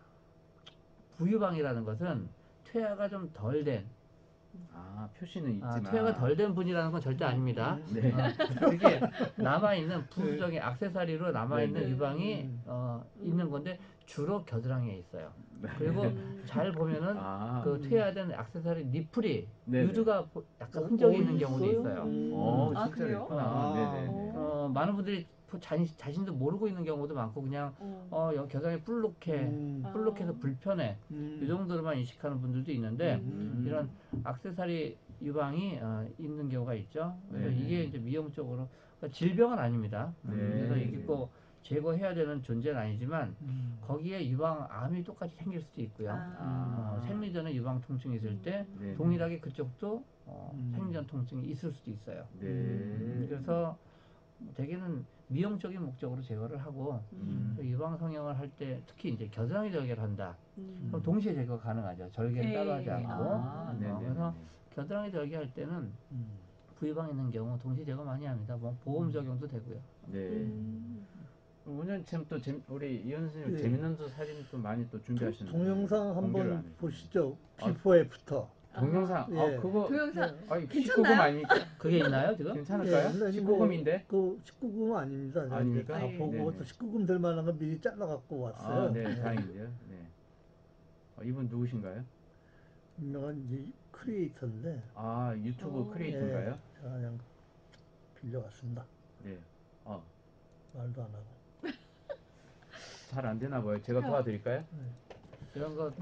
S4: 부유방이라는 것은 퇴화가 좀 덜 된,
S2: 표시는 있지만.
S4: 퇴화가 덜 된 분이라는 건 절대 아닙니다.
S2: 네.
S4: 그게 남아있는 부수적인 액세서리로 남아있는
S2: 네네.
S4: 유방이 있는 건데 주로 겨드랑이에 있어요. 그리고 잘 보면은 그 퇴화된 액세서리 니플이
S2: 네네.
S4: 유두가 약간 흔적이 있는 경우도 있어요.
S3: 아,
S2: 진짜
S3: 그래요?
S2: 있구나. 네네.
S4: 많은 분들이 자신도 모르고 있는 경우도 많고 그냥 여기 겨드랑이 뿔룩해서 불편해 이 정도로만 인식하는 분들도 있는데 이런 액세서리 유방이 있는 경우가 있죠. 그래서
S2: 네네.
S4: 이게 이제 미용적으로 그러니까 질병은 아닙니다.
S2: 네.
S4: 그래서 이게 꼭 제거해야 되는 존재는 아니지만 거기에 유방암이 똑같이 생길 수도 있고요. 생리전에 유방 통증이 있을 때
S2: 네네.
S4: 동일하게 그쪽도 생리전 통증이 있을 수도 있어요.
S2: 네.
S4: 그래서 대개는 미용적인 목적으로 제거를 하고 그 유방 성형을 할 때 특히 이제 겨드랑이 절개를 한다. 그럼 동시에 제거 가능하죠. 절개를
S3: 네.
S4: 따로 하지 않고.
S2: 네네.
S4: 그래서 겨드랑이 절개할 때는 부유방 있는 경우 동시 제거 많이 합니다. 뭐 보험 적용도 되고요.
S2: 네. 오늘 지금 또 우리 이현 선생님
S1: 네.
S2: 재밌는 사진 또 많이 또 준비하셨는데
S1: 동영상
S2: 공개를 안
S1: 한번
S2: 해주시네.
S1: 보시죠. 비포 애프터.
S2: 동영상.
S1: 예.
S2: 그거.
S3: 동영상
S2: 아니,
S3: 괜찮나요?
S2: 19금 아닙니까?
S4: 그게 있나요 지금?
S2: 괜찮을까요?
S1: 예,
S2: 19금인데.
S1: 그 19금 아닙니다. 제가
S2: 아닙니까?
S1: 이제 다 보고
S2: 네네.
S1: 또 19금 될 만한 거 미리 잘라 갖고 왔어요.
S2: 네, 다행이네요. 네. 이분 누구신가요?
S1: 유명한 이제 크리에이터인데.
S2: 유튜브 크리에이터인가요?
S1: 제가 그냥 빌려왔습니다.
S2: 네.
S1: 말도 안 하고.
S2: 잘 안 되나 봐요. 제가 도와드릴까요?
S4: 이런 거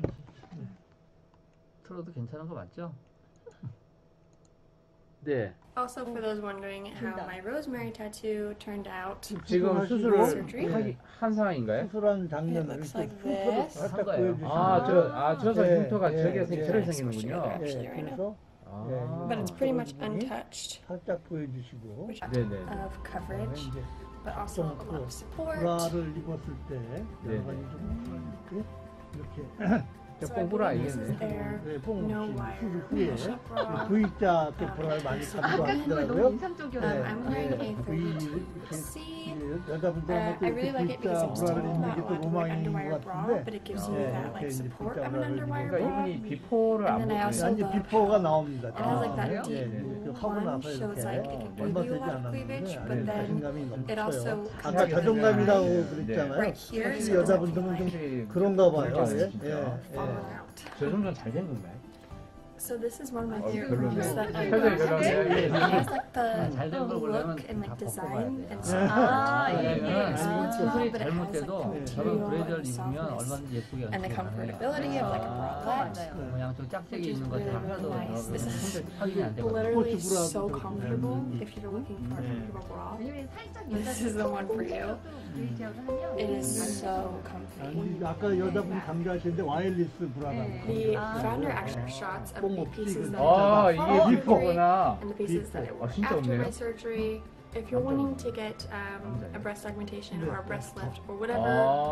S4: 틀어도 괜찮은 거 맞죠?
S2: 네.
S5: Also, for those wondering how my rosemary tattoo turned out,
S2: 지금
S5: surgery?
S2: 수술을 한 상황인가요?
S1: 수술한
S5: It
S1: 장면을
S5: looks
S1: 이렇게
S5: like
S1: 흉터를
S5: this.
S1: 살짝
S4: 한 거예요.
S1: 보여주시면
S2: 저서
S1: 네,
S2: 흉터가
S1: 네,
S2: 저게
S1: 네.
S2: 저렇게 생기는군요.
S5: actually
S1: 예,
S5: right
S1: 그래서
S5: but it's pretty much
S1: 아,
S5: untouched,
S1: 살짝 보여주시고
S5: which
S2: 네네.
S5: of
S1: 그다음에
S5: coverage,
S1: 이제
S5: but also a lot of support.
S1: 브라를 입었을 때
S2: 네.
S1: 여러 가지 좀 이렇게
S5: So I
S2: 뽕브라
S5: believe this is
S2: 알겠네.
S5: their
S1: 네, 뽕
S5: no
S1: 없이
S5: wire
S1: 수술 후에
S5: mesh bra.
S1: V자 때 브라를 많이
S3: 아까 그거 너무
S1: 강조하시더라고요.
S3: 인상적이었어요.
S5: I'm wearing a
S1: V 이렇게
S5: C.
S1: 여자분들은 또
S5: I really like
S1: 이렇게
S5: it because
S1: V자
S5: it's
S1: 브라를
S5: still
S1: 입는 게
S5: not
S1: 또
S5: like an
S1: 로망인
S5: underwire
S1: 것
S5: bra,
S1: 같은데
S5: but it gives you
S1: 네,
S5: that
S1: 이렇게
S5: like
S1: 이제
S5: support
S1: V자
S5: of an
S1: 브라를
S5: underwire
S2: 그러니까
S5: bra.
S2: 이분이 비포를 안
S5: And then I
S2: 보고
S5: also
S1: 아니
S5: love
S1: 비포가 나옵니다.
S5: It has like that
S3: 그래요?
S5: deep
S1: 네, 그 하고
S5: one
S1: 나서
S5: shows
S1: 이렇게
S5: like it can
S1: 얼마
S5: give you
S1: 되지
S5: a lot of cleavage,
S1: 않았는데
S5: but then
S1: 자신감이
S5: it
S1: 넘쳐요.
S5: also
S1: 아까
S5: comes
S1: 자존감이라고
S2: 네.
S1: 그랬잖아요.
S5: right here,
S1: 사실
S5: so it doesn't
S1: 여자분들은
S5: feel
S1: 좀
S5: like
S1: 그런가 봐요.
S2: 그러니까
S1: 예,
S2: 진짜.
S5: falling out.
S2: 저 정도는 잘 된 건가요?
S5: So this is one of my favorite
S2: 별로네요.
S5: bras that I
S2: 표정이
S5: got.
S2: 별로네요.
S5: It has like the
S4: 잘된 걸 보려면
S5: look and
S4: 다
S5: like
S4: 벗고
S5: design
S4: 봐야
S5: and
S4: 돼요.
S5: stuff.
S4: 왜냐면
S5: sports
S4: 수술이
S5: bra, but it has
S4: 잘못돼도
S5: like the
S4: 저런
S5: material
S4: 브래지를
S5: and
S4: 입으면
S5: softness
S4: 얼마든지 예쁘게
S5: and the
S4: 연출이 가능해요.
S5: comfortability of like a bralette.
S4: 뭐 양쪽 짝짝이
S5: Which is
S4: 있는 것처럼
S5: really,
S4: 하나도
S5: really nice. This is
S4: 확인이 안 되거든요.
S5: Literally
S1: 스포츠 브라도
S5: so
S1: 그렇고.
S5: comfortable if you're looking for a comfortable bra.
S3: 왜냐면 살짝
S5: This is the one for you.
S3: 브레이지하고 하면
S5: It is so comfy.
S1: 아니, 아까 여자분 강조하시는데 와이어리스 브라라고.
S5: The founder actually shots of the pieces that
S2: 아,
S5: I
S2: 이게
S5: bought
S2: 비포구나.
S5: and the pieces that I wore
S2: 진짜
S5: after
S2: 없네요.
S5: my surgery. If you're wanting to get a breast augmentation or a breast lift or whatever,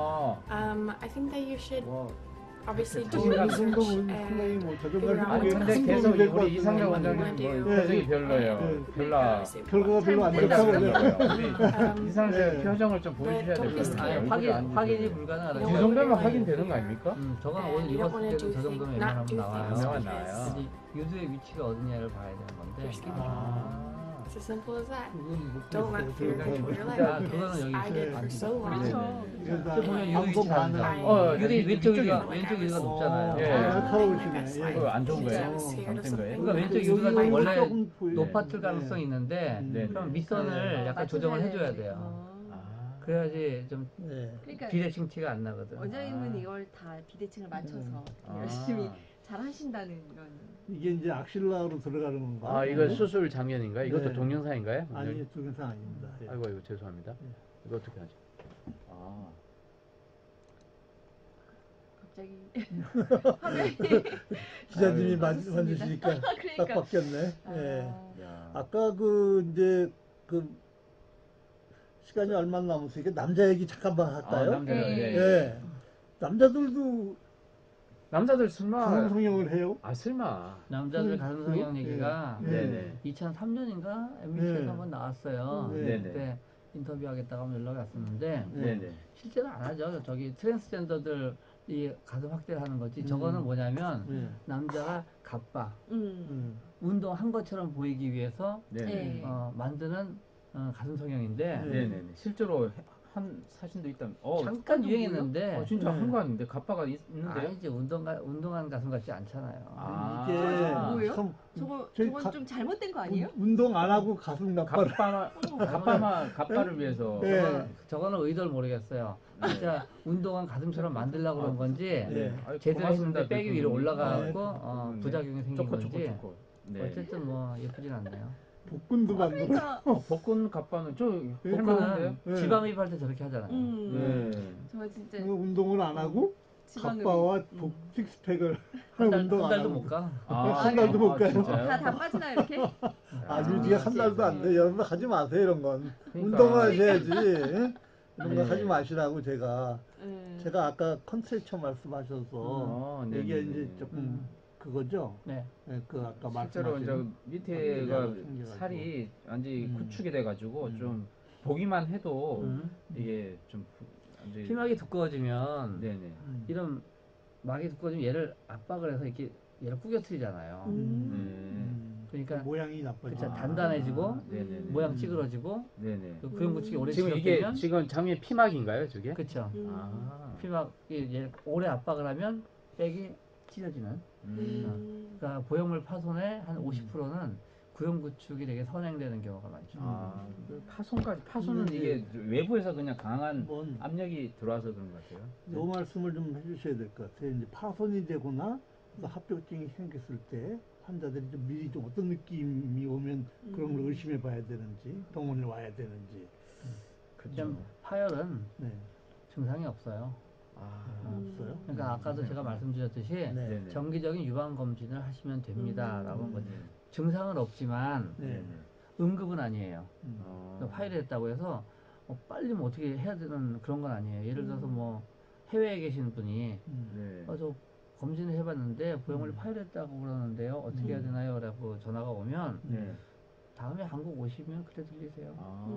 S5: I think that you should
S2: 와.
S5: obviously do
S1: 이
S5: research
S1: 정도면 상당히
S5: and
S1: 뭐
S5: figure out
S2: 아니
S5: what's
S2: 근데
S5: best
S2: 계속
S1: 될것
S2: 우리 이상경
S1: 같은데.
S2: 원장님 뭐 표정이 별로예요. 별로.
S1: 결과가 별로 안
S2: 별로
S1: 좋다고
S2: 안
S1: 그래요.
S2: 별로예요. 우리 이상경
S1: 네.
S2: 표정을 좀 보여주셔야 될 것
S5: 아니,
S2: 같아요.
S4: 확인이 불가능하다.
S2: 이 정도면 확인되는 거 아닙니까?
S4: 저건
S5: And
S4: 옷을
S5: you don't
S4: 입었을
S5: want to
S4: 때도
S5: do
S4: 저 정도면
S5: things, not
S4: 웬만하면
S5: do
S4: 나와요.
S5: things
S2: 나와요.
S5: because
S4: 근데 유두의 위치가 어디냐를 봐야 되는 건데
S5: Your skin
S2: 아.
S5: It's as simple as that.
S1: 그건 못
S5: Don't let fear control your life
S4: 진짜
S5: because
S4: 그거는 여기
S5: I did
S4: 안
S5: for so
S4: 돼요.
S5: long.
S3: 그렇죠.
S1: 그래서
S4: 보면 여기
S1: 방송
S4: 위치가 안
S1: 가능한
S4: 돼. 유리
S5: I-
S4: 왼쪽 유리가
S5: Like
S4: 왼쪽
S5: I was
S4: 유리가 높잖아요.
S2: 예.
S1: 날카로우시네.
S2: 그거 안 좋은 거예요?
S5: I was scared of
S2: 잘못된 거예요?
S4: 그러니까 왼쪽
S1: 여기
S4: 유리가
S1: 여기
S4: 원래
S1: 조금 보여요.
S4: 높아질 가능성이 있는데
S2: 네.
S4: 그럼 밑선을 약간 조정을 해줘야 돼요.
S2: 아.
S4: 그래야지 좀
S1: 네.
S3: 그러니까
S4: 비대칭 티가 안 나거든.
S3: 원장님은
S2: 아.
S3: 이걸 다 비대칭을 맞춰서
S2: 아.
S3: 열심히 잘 하신다는 그런.
S1: 이게 이제 악실라로 들어가는 건가?
S2: 아, 이거 수술 장면인가요? 이것도
S1: 네.
S2: 동영상인가요?
S1: 아니 동영상 아닙니다. 예.
S2: 아이고, 이거 죄송합니다.
S1: 네.
S2: 이거 어떻게 하죠? 아.
S3: 갑자기 화면이
S1: 기자님이
S2: 아유,
S1: 만드시니까 딱
S3: 그러니까.
S1: 바뀌었네. 예.
S3: 아,
S2: 야.
S1: 아까 그 이제 그 시간이 얼마 안 남았으니까 남자 얘기 잠깐만 할까요?
S2: 남자들,
S3: 예.
S2: 예.
S1: 예. 남자들도
S2: 남자들 설마.
S1: 가슴 성형을 해요?
S2: 아, 설마.
S4: 남자들 가슴 성형
S1: 예.
S4: 얘기가
S1: 예.
S2: 네네.
S4: 2003년인가 MBC에서
S1: 네.
S4: 한번 나왔어요.
S1: 네.
S4: 그때 인터뷰하겠다고 하면 연락이 왔었는데
S2: 네네.
S4: 실제로 안 하죠. 저기 트랜스젠더들 이 가슴 확대를 하는 거지. 저거는 뭐냐면
S1: 예.
S4: 남자가 갑바
S1: 음.
S4: 운동한 것처럼 보이기 위해서
S2: 네네.
S3: 네.
S4: 만드는 가슴 성형인데
S1: 네.
S2: 네네네. 실제로 한 사진도 있다면.
S4: 잠깐 유행했는데
S2: 진짜
S1: 네.
S2: 한 거 아닌데 갑바가 있는데요?
S4: 아니지 운동한 가슴 같지 않잖아요.
S2: 아.
S1: 이게
S3: 뭐예요?
S1: 참 저희
S3: 저건 좀 잘못된 거 아니에요?
S1: 운동 안 하고 가슴 나빠를
S2: 갑바를 위해서.
S1: 네.
S4: 저거는 의도를 모르겠어요. 진짜 운동한 가슴처럼 만들려고 그런 건지
S1: 네.
S2: 아유,
S4: 제대로
S2: 고맙습니다,
S4: 했는데 백이 위로
S2: 대표님.
S4: 올라가고
S2: 네.
S4: 부작용이 생긴
S2: 쪼꼬
S4: 건지
S2: 쪼꼬. 네.
S4: 어쨌든 뭐 예쁘진 않네요.
S1: 복근도 만들어.
S3: 그러니까
S2: 복근 갑바는
S4: 복근은
S2: 할만한데요?
S1: 네.
S4: 지방흡입할 때 저렇게 하잖아요.
S2: 네.
S3: 저 진짜
S1: 운동을 안 하고
S3: 지방흡입.
S1: 갑바와 식스팩을
S4: 한
S1: 운동 안
S4: 달도
S1: 하고.
S4: 못 가.
S1: 한 달도 못 가요.
S3: 다 빠지나 이렇게?
S1: 아니 이게 한 달도 안 돼. 여러분 하지 마세요 이런 건.
S2: 그러니까.
S1: 운동을 하셔야지. 응? 이런 거
S2: 네.
S1: 하지 마시라고 제가
S3: 음.
S1: 아까 컨셉처 말씀하셔서
S2: 네네네.
S1: 이게 이제 조금 그거죠.
S4: 네.
S1: 네, 그 아까
S2: 실제로 이제
S1: 말씀하신
S2: 밑에가
S1: 생겨가지고.
S2: 살이 완전히
S1: 음.
S2: 구축이 돼가지고
S1: 음.
S2: 좀 보기만 해도
S4: 음.
S2: 이게 좀 완전히.
S4: 피막이 두꺼워지면
S2: 네네.
S4: 이런 막이 두꺼워지면 얘를 압박을 해서 이렇게 얘를 구겨트리잖아요. 그러니까
S1: 모양이 나빠져.
S4: 그쵸, 단단해지고
S2: 네네.
S4: 모양 찌그러지고
S2: 네네.
S4: 그 구형구축이 오래
S2: 지금 이게
S4: 지속되면
S2: 지금 장면 피막인가요, 저게?
S4: 그렇죠.
S2: 아.
S4: 피막이 얘 오래 압박을 하면 백이 찢어지는. 그러니까 보형물 파손의 한 50%는 구형구축이 되게 선행되는 경우가 많죠.
S2: 아, 그 파손은 이게 외부에서 그냥 강한
S1: 뭔
S2: 압력이 들어와서 그런 것 같아요.
S1: 요 말씀을 좀 해주셔야 될 것 같아요. 이제 파손이 되거나 또 합병증이 생겼을 때 환자들이 좀 미리 좀 어떤 느낌이 오면 그런 걸 의심해 봐야 되는지 병원에 와야 되는지.
S4: 그냥 파열은
S1: 네.
S4: 증상이 없어요.
S1: 없어요?
S4: 그러니까 아까도 제가 말씀드렸듯이
S1: 네.
S2: 네네.
S4: 정기적인 유방 검진을 하시면 됩니다라고 한 거죠.
S2: 네.
S4: 증상은 없지만
S1: 네.
S4: 응급은 아니에요.
S2: 어.
S4: 그러니까 파열이 됐다고 해서 빨리 뭐 어떻게 해야 되는 그런 건 아니에요. 예를 들어서 뭐 해외에 계시는 분이
S2: 네.
S4: 저 검진을 해봤는데 보형물이 파열했다고 그러는데요. 어떻게 해야 되나요? 라고 전화가 오면
S2: 네.
S4: 다음에 한국 오시면 그래 들리세요.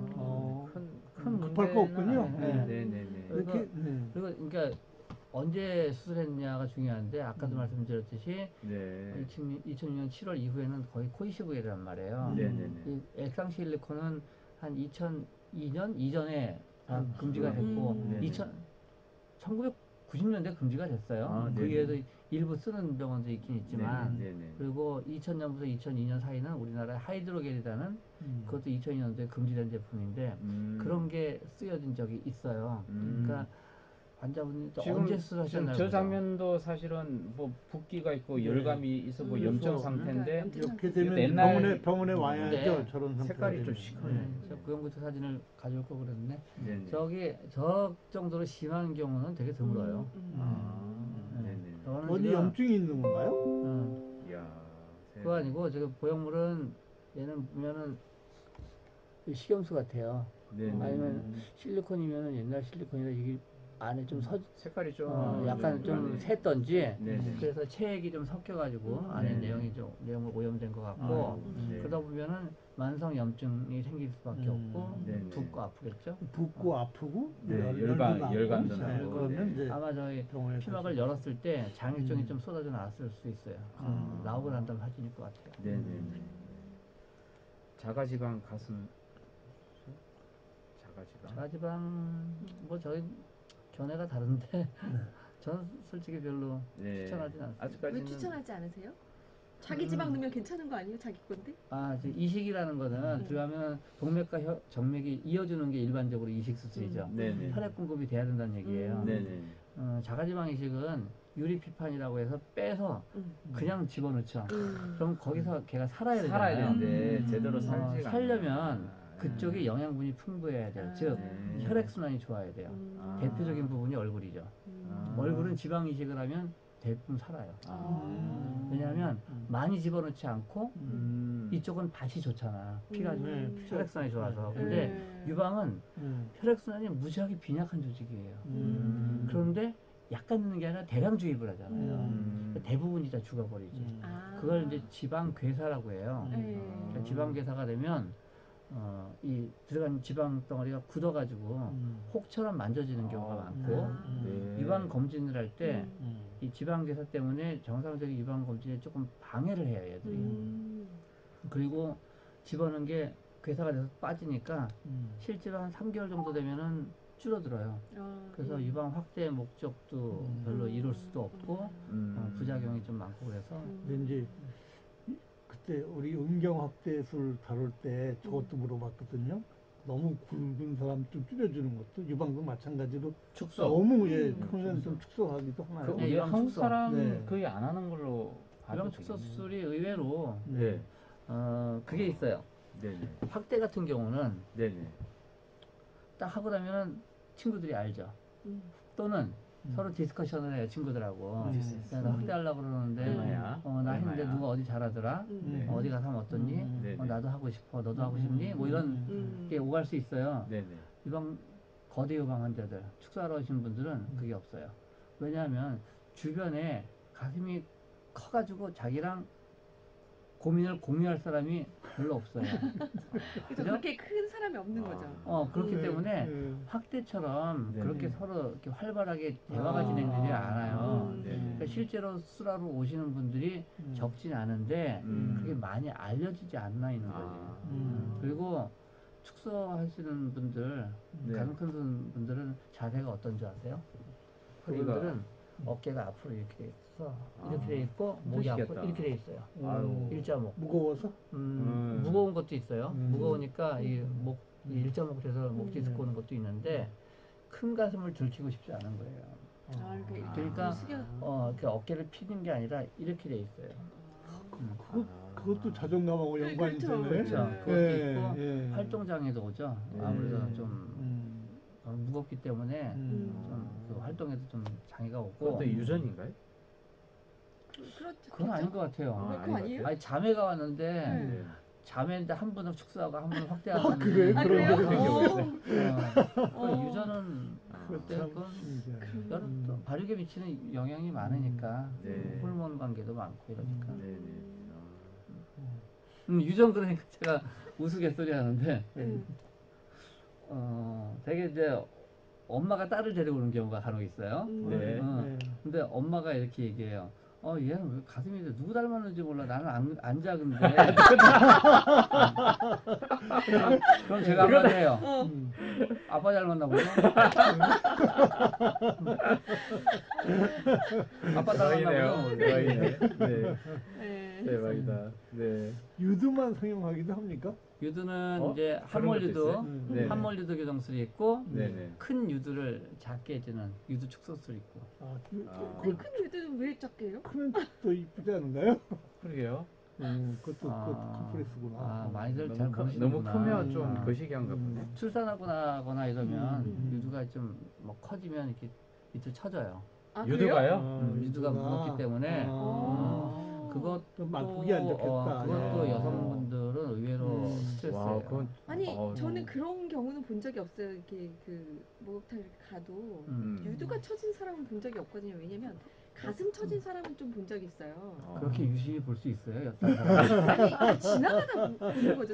S2: 큰
S1: 급할 거 없군요.
S2: 문제는
S1: 네.
S2: 네네네.
S1: 이렇게 네.
S4: 그리고 그러니까 언제 수술했냐가 중요한데 아까도 말씀드렸듯이
S2: 네.
S4: 2006년 7월 이후에는 거의 코이시브이란 말이에요.
S2: 네네네.
S4: 이 액상 실리콘은 한 2002년 이전에 다 금지가 됐고
S2: 네네.
S4: 1990년대 금지가 됐어요.
S2: 아,
S4: 그
S2: 네네.
S4: 이후에도 일부 쓰는 병원도 있긴 있지만
S2: 네네.
S4: 그리고 2000년부터 2002년 사이는 우리나라의 하이드로겔이라는 그것도 2002년도에 금지된 제품인데 그런 게 쓰여진 적이 있어요. 그러니까 환자분이
S2: 지금
S4: 언제 수술하셨나요?
S2: 저 장면도 사실은 뭐 붓기가 있고
S1: 네.
S2: 열감이 있어 뭐 염증 상태인데
S1: 이렇게 되면
S2: 옛날-
S1: 병원에 와야죠.
S4: 네.
S1: 저런 상태가
S2: 색깔이 좀
S1: 되면.
S2: 시커매요.
S4: 제가 구형구축 사진을 가져올 거 그랬는데
S2: 네네.
S4: 저기 저 정도로 심한 경우는 되게 드물어요.
S2: 네네.
S4: 저거는
S1: 어디
S4: 지금,
S1: 염증이 있는 건가요?
S2: 이야.
S4: 그거 아니고 지금 보형물은 얘는 보면은 식염수 같아요.
S2: 네네.
S4: 아니면 실리콘이면은 옛날 실리콘이라 이게 안에 좀
S2: 색깔이 좀
S4: 약간 좀
S2: 네.
S4: 샜던지
S2: 네네.
S4: 그래서 체액이 좀 섞여가지고 안에
S2: 네네.
S4: 내용이 좀 내용을 오염된 것 같고
S2: 네.
S4: 그러다 보면은 만성 염증이 생길 수밖에 없고
S2: 네네.
S4: 붓고 아프겠죠.
S1: 붓고 아프고
S2: 네,
S1: 열도 나고.
S2: 열감도
S1: 네,
S2: 나고.
S1: 그러면
S2: 네.
S1: 이제
S4: 아마 저희
S1: 병원에
S4: 피막을
S1: 가서-
S4: 열었을 때 장액종이 좀 쏟아져 나왔을 수 있어요. 나오고 난 다음 사진일 것 같아요.
S2: 네네. 자가지방 가슴
S4: 자가지방 뭐 저희 견해가 다른데 저는 솔직히 별로 추천하진 않습니다.
S2: 아직까지는
S3: 왜 추천하지 않으세요? 자기 지방 넣으면 괜찮은 거 아니에요? 자기 건데?
S4: 이식이라는 거는 들어가면 동맥과 정맥이 이어주는 게 일반적으로 이식 수술이죠.
S2: 네네.
S4: 혈액 공급이 돼야 된다는 얘기예요.
S2: 네네.
S4: 자가지방 이식은 유리피판이라고 해서 빼서 그냥 집어넣죠. 그럼 거기서 걔가 살아야
S2: 되는데 제대로 살지가
S4: 살려면 그쪽에 영양분이 풍부해야 돼요. 즉 혈액순환이 좋아야 돼요. 대표적인 부분이 얼굴이죠. 얼굴은 지방 이식을 하면 대부분 살아요. 왜냐하면 많이 집어넣지 않고 이쪽은 밭이 좋잖아. 피가 혈액순환이 좋아서. 근데 유방은 혈액순환이 무지하게 빈약한 조직이에요. 그런데 약간 넣는 게 아니라 대량 주입을 하잖아요. 대부분이 다 죽어버리지. 그걸 이제 지방괴사라고 해요. 그러니까 지방괴사가 되면 이 들어간 지방 덩어리가 굳어가지고 혹처럼 만져지는 경우가 많고 유방 검진을 할 때 이 지방괴사 때문에 정상적인 유방 검진에 조금 방해를 해요, 얘들이. 그리고 집어넣은 게 괴사가 돼서 빠지니까 실제로 한 3개월 정도 되면은 줄어들어요. 그래서 유방 확대 목적도 별로 이룰 수도 없고 부작용이 좀 많고 그래서.
S1: 근데 이제 그때 우리 음경 확대술 다룰 때 저것도 물어봤거든요. 너무 굵은 사람 좀 줄여주는 것도 유방도 마찬가지로
S2: 축소.
S1: 너무 크면 좀 축소하기도 하나요?
S2: 우리 한국 사람 거의 안 하는 걸로
S4: 유방 축소 수술이 의외로
S1: 네.
S4: 그게 있어요.
S2: 네네.
S4: 확대 같은 경우는
S2: 네네.
S4: 딱 하고 나면은 친구들이 알죠. 또는 서로 디스커션을 해요, 친구들하고. 야, 나 확대하려고 그러는데,
S2: 얼마야?
S4: 나 했는데 누가 어디 잘하더라? 어디 가서 하면 어떻니? 나도 하고 싶어. 너도 하고 싶니? 뭐 이런 게 오갈 수 있어요.
S2: 네네.
S4: 유방, 거대 유방 환자들, 축소하러 오신 분들은 그게 없어요. 왜냐하면 주변에 가슴이 커가지고 자기랑 고민을 공유할 사람이 별로 없어요.
S3: 그죠? 그렇게 큰 사람이 없는 거죠.
S4: 그렇기 때문에 확대처럼 그렇게 서로 이렇게 활발하게 대화가 진행되지 않아요. 그러니까 실제로 수술하러 오시는 분들이 적진 않은데 그게 많이 알려지지 않나 있는 거죠. 그리고 축소하시는 분들, 가슴 큰 분들은 자세가 어떤 줄 아세요? 그분들은 어깨가 앞으로 이렇게 돼 있어. 이렇게 돼 있고 목이 앞으로 이렇게 돼 있어요. 일자목.
S1: 무거워서?
S4: 무거운 것도 있어요. 무거우니까 이 일자목 돼서 목 디스크 오는 것도 있는데 큰 가슴을 들키고 싶지 않은 거예요. 그러니까 이렇게 어깨를 피는 게 아니라 이렇게 돼 있어요.
S1: 그것도 자존감하고 연관이 되네.
S4: 그렇죠. 그것도 있고 활동 장애도 오죠. 아무래도 좀 무겁기 때문에 좀 그 활동에도 좀 장애가 오고.
S2: 그것도 유전인가요?
S4: 그건 아닌 것 같아요.
S3: 그거 아니에요?
S4: 아니 자매가 왔는데 자매인데 한 분은 축소하고 한 분은 확대하고.
S1: 그래?
S4: 유전은 그건 발육에 미치는 영향이 많으니까 호르몬 관계도 많고 이러니까. 유전 그러니까 제가 우스갯소리 하는데 되게 이제 엄마가 딸을 데리고 오는 경우가 간혹 있어요. 근데 엄마가 이렇게 얘기해요. 얘는 왜 가슴이 누구 닮았는지 몰라. 나는 안 작은데. 그럼 제가 한마디 해요. 아빠 닮았나 보죠? 아빠 닮았나 보죠?
S2: 대박이다. 네.
S1: 유두만 성형하기도 합니까?
S4: 유두는 이제 한몰 유두 교정술이 있고 큰 유두를 작게 해주는 유두 축소술이 있고.
S3: 큰 유두는 왜 작게 해요?
S1: 크면 더 이쁘지 않은가요?
S2: 그러게요.
S1: 그것도 컴플렉스구나.
S4: 많이들 잘 모르시는구나.
S2: 너무 크면 좀 거시기한가 보네.
S4: 출산하고 나거나 이러면 유두가 좀 뭐 커지면 이렇게 밑으로 쳐져요.
S2: 유두가요?
S4: 유두가 무겁기 때문에 그것도
S1: 보기 안 좋겠다.
S4: 그것도 여성분들은 의외로 스트레스예요.
S3: 아니 저는 그런 경우는 본 적이 없어요. 이렇게 그 목욕탕 이렇게 가도 유두가 처진 사람은 본 적이 없거든요. 왜냐면 가슴 처진 사람은 좀 본 적이 있어요.
S4: 그렇게 유심히 볼 수 있어요? 여탕 사람?
S3: 아니 지나가다 보는 거죠.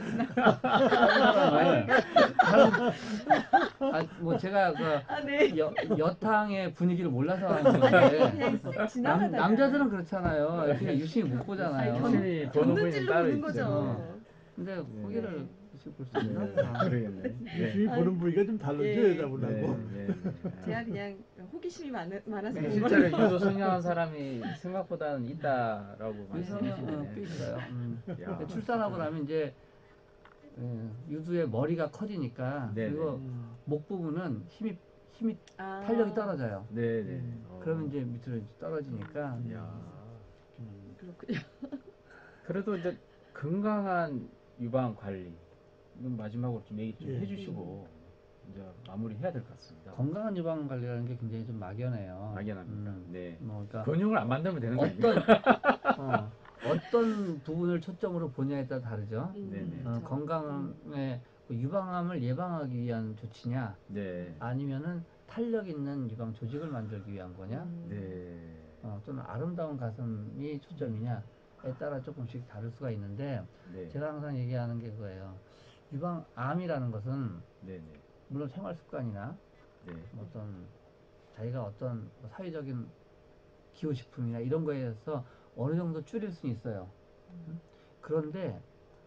S4: 뭐 제가 여탕의 분위기를 몰라서 하는 건데 남자들은 그렇잖아요. 그냥 유심히 못 보잖아요.
S2: 보는 분이 따로 있죠.
S4: 근데 고개를 볼 수
S2: 네.
S4: 있나?
S2: 그러겠네.
S1: 유심히 보는 부위가 좀 다르죠,
S3: 예.
S1: 여자분하고.
S3: 제가 그냥 호기심이 많아서
S2: 네,
S3: 본
S2: 실제로
S3: 거라서.
S2: 유도 성향한 사람이 생각보다는 있다라고
S4: 유성은 꽤
S2: 말씀하시네.
S4: 있어요.
S2: 야.
S4: 출산하고 나면 이제 유두의 머리가 커지니까
S2: 네네.
S4: 그리고 목 부분은 힘이
S3: 아.
S4: 탄력이 떨어져요.
S2: 네네.
S4: 그러면 이제 밑으로 떨어지니까
S2: 야.
S3: 그렇군요.
S2: 그래도 이제 건강한 유방 관리 이건 마지막으로 좀 얘기 좀
S1: 예.
S2: 해주시고 이제 마무리해야 될 것 같습니다.
S4: 건강한 유방 관리라는 게 굉장히 좀 막연해요.
S2: 막연합니다. 네.
S4: 뭐 그러니까
S2: 근육을 안 만들면 되는 거 아닙니까?
S4: 어떤 부분을 초점으로 보냐에 따라 다르죠.
S2: 네네.
S3: 그렇죠.
S4: 건강의 유방암을 예방하기 위한 조치냐,
S2: 네.
S4: 아니면은 탄력 있는 유방 조직을 만들기 위한 거냐,
S2: 네.
S4: 또는 아름다운 가슴이 초점이냐에 따라 조금씩 다를 수가 있는데,
S2: 네.
S4: 제가 항상 얘기하는 게 그거예요. 유방암이라는 것은
S2: 네네.
S4: 물론 생활 습관이나
S2: 네.
S4: 어떤 자기가 어떤 사회적인 기호식품이나 이런 거에 대해서 어느 정도 줄일 수는 있어요. 그런데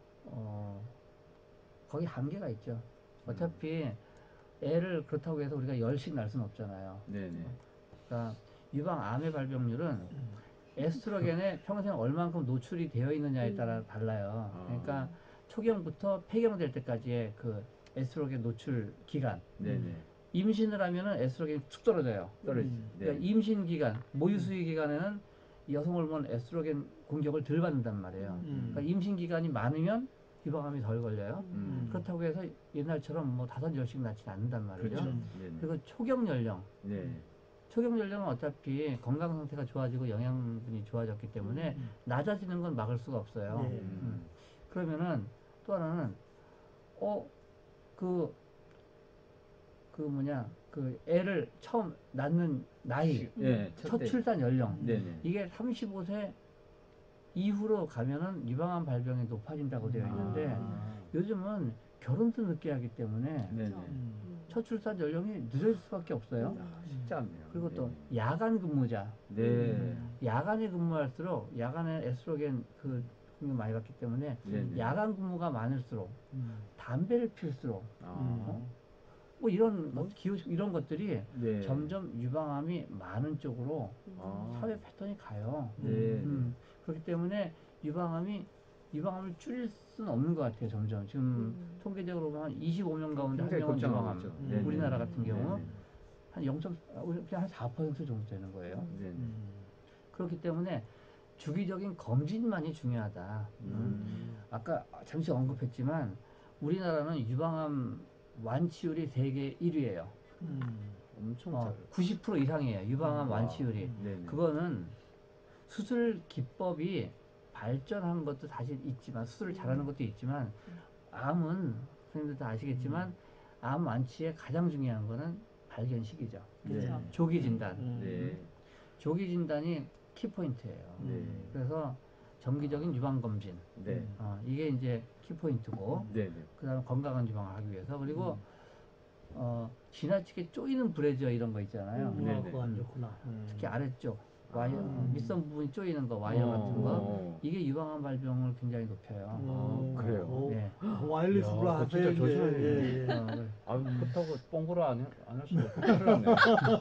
S4: 거기 한계가 있죠. 어차피 애를 그렇다고 해서 우리가 10씩 낳을 수는 없잖아요.
S2: 네네.
S4: 그러니까 유방암의 발병률은 에스트로겐에 평생 얼만큼 노출이 되어 있느냐에 따라 달라요. 그러니까 초경부터 폐경될 때까지의 그 에스트로겐 노출 기간.
S2: 네네.
S4: 임신을 하면은 에스트로겐이 툭 떨어져요.
S2: 떨어지.
S4: 그러니까 임신 기간, 모유수유 기간에는 여성 호르몬 에스트로겐 공격을 덜 받는단 말이에요. 그러니까 임신 기간이 많으면 유방암이 덜 걸려요. 그렇다고 해서 옛날처럼 뭐 5-10씩 낳지 않는단 말이죠.
S2: 그렇죠. 네네.
S4: 그리고 초경 연령.
S2: 네.
S4: 초경 연령은 어차피 건강 상태가 좋아지고 영양분이 좋아졌기 때문에 낮아지는 건 막을 수가 없어요.
S1: 네.
S4: 그러면은 또 하나는 그 애를 처음 낳는 나이,
S2: 네.
S4: 첫 출산 연령,
S2: 네네.
S4: 이게 35세 이후로 가면은 유방암 발병이 높아진다고 되어 있는데 요즘은 결혼도 늦게 하기 때문에
S2: 네네.
S4: 첫 출산 연령이 늦어질 수밖에 없어요.
S2: 쉽지 않네요.
S4: 그리고 또
S2: 네.
S4: 야간 근무자,
S2: 네.
S4: 야간에 근무할수록 야간에 에스트로겐 그 공격 많이 받기 때문에
S2: 네네.
S4: 야간 근무가 많을수록 담배를 피울수록 뭐 이런 기호식 이런 것들이
S2: 네.
S4: 점점 유방암이 많은 쪽으로
S2: 아.
S4: 사회 패턴이 가요.
S2: 네.
S4: 그렇기 때문에 유방암을 줄일 수는 없는 것 같아요. 점점 지금 통계적으로 보면 한 25명 가운데 한
S2: 굉장히
S4: 명은
S2: 걱정하고
S4: 유방암.
S2: 있죠. 네네.
S4: 우리나라 같은 경우
S2: 네네.
S4: 한 0. 그냥 한 4% 정도 되는 거예요.
S2: 네네.
S4: 그렇기 때문에 주기적인 검진만이 중요하다. 아까 잠시 언급했지만 우리나라는 유방암 완치율이 세계 1위예요.
S2: 엄청 잘.
S4: 90% 이상이에요. 유방암 완치율이.
S2: 네네.
S4: 그거는 수술 기법이 발전한 것도 사실 있지만 수술을 잘하는 것도 있지만 암은 선생님들 다 아시겠지만 암 완치에 가장 중요한 거는 발견 시기죠.
S2: 네.
S4: 조기 진단.
S2: 네.
S4: 조기 진단이 키포인트예요.
S2: 네.
S4: 그래서 정기적인 유방 검진.
S2: 네.
S4: 이게 이제 키포인트고
S2: 네네.
S4: 그다음 건강한 유방을 하기 위해서 그리고 지나치게 쪼이는 브래지어 이런 거 있잖아요.
S2: 네네.
S1: 그거 안 좋구나.
S4: 특히 아래쪽 와이어 밑선 부분이 쪼이는 거 와이어 같은 거 이게 유방암 발병을 굉장히 높여요.
S2: 그래요?
S4: 네.
S1: 와일리스
S2: 야,
S1: 브라
S2: 그거
S1: 하세요.
S2: 진짜 조심해야
S1: 예.
S2: 아, 그렇다고 뽕구로 안 할 수가 없고 큰일 났네.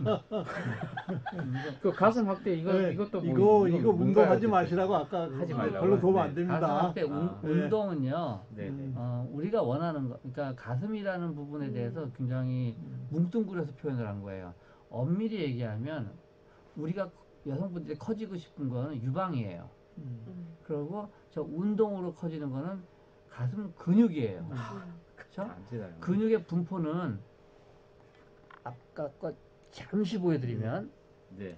S2: 그 가슴 확대
S1: 네,
S2: 이것도
S1: 이거
S2: 뭐
S1: 운동하지 마시라고 아까
S2: 하지 말라고.
S1: 별로 도움 안
S2: 네.
S1: 됩니다.
S4: 가슴 확대
S2: 아.
S4: 운동은요.
S2: 네네.
S4: 우리가 원하는 거, 그러니까 가슴이라는 부분에 대해서 굉장히 뭉뚱그려서 표현을 한 거예요. 엄밀히 얘기하면 우리가 여성분들이 커지고 싶은 거는 유방이에요. 그리고 저 운동으로 커지는 거는 가슴 근육이에요. 그렇죠?
S2: 안 지나요.
S4: 근육의 분포는 아까 거 잠시 보여드리면
S2: 네.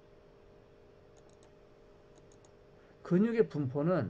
S4: 근육의 분포는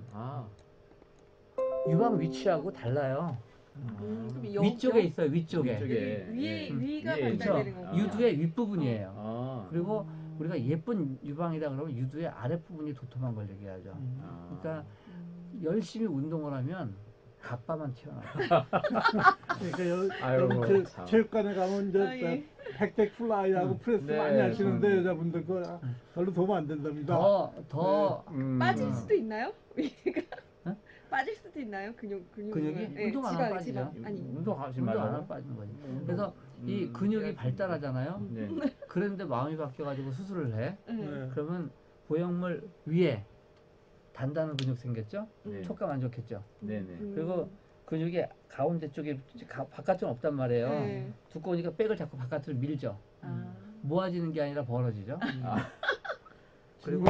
S4: 유방 위치하고 달라요.
S3: 그럼
S4: 위쪽에 있어요. 위쪽에.
S2: 위쪽에.
S3: 위가
S2: 위에
S3: 발달되는
S2: 있죠.
S3: 거구나.
S4: 유두의 윗부분이에요. 그리고
S3: 음.
S4: 우리가 예쁜 유방이다 그러면 유두의 아랫부분이 도톰한 걸 얘기하죠. 그러니까 열심히 운동을 하면 가빠만 튀어나와요.
S1: 그러니까
S2: 아이고,
S1: 체육관에 가면 이제 백백 플라이하고 프레스
S2: 네,
S1: 많이 하시는데 여자분들 거 별로 도움 안 된답니다.
S4: 더
S3: 빠질 수도 있나요? 위가 빠질 수도 있나요? 근육이?
S1: 근육이?
S4: 운동 안 하면 빠지죠.
S3: 아니.
S2: 운동하지
S4: 운동 안
S2: 말라고.
S4: 하면 빠지는 거지. 그래서 이 근육이 발달하잖아요.
S2: 네.
S4: 그런데 마음이 바뀌어가지고 수술을 해.
S1: 네.
S4: 그러면 보형물 위에 단단한 근육 생겼죠?
S2: 네.
S4: 촉감 안 좋겠죠?
S2: 네네.
S4: 그리고 근육이 가운데 쪽에 바깥쪽은 없단 말이에요.
S3: 네.
S4: 두꺼우니까 백을 자꾸 바깥으로 밀죠.
S3: 아.
S4: 모아지는 게 아니라 벌어지죠.
S1: 그리고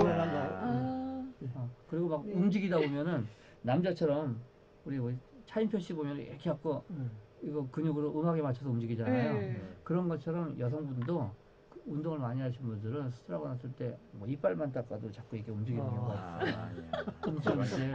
S4: 그리고 막
S3: 네.
S4: 움직이다 보면은 남자처럼 우리 뭐 차인표 씨 보면 이렇게 갖고 이거 근육으로 음악에 맞춰서 움직이잖아요.
S3: 네.
S4: 그런 것처럼 여성분도 운동을 많이 하신 분들은 수술하고 났을 때 뭐 이빨만 닦아도 자꾸 이게 움직이는 경우가 있어요.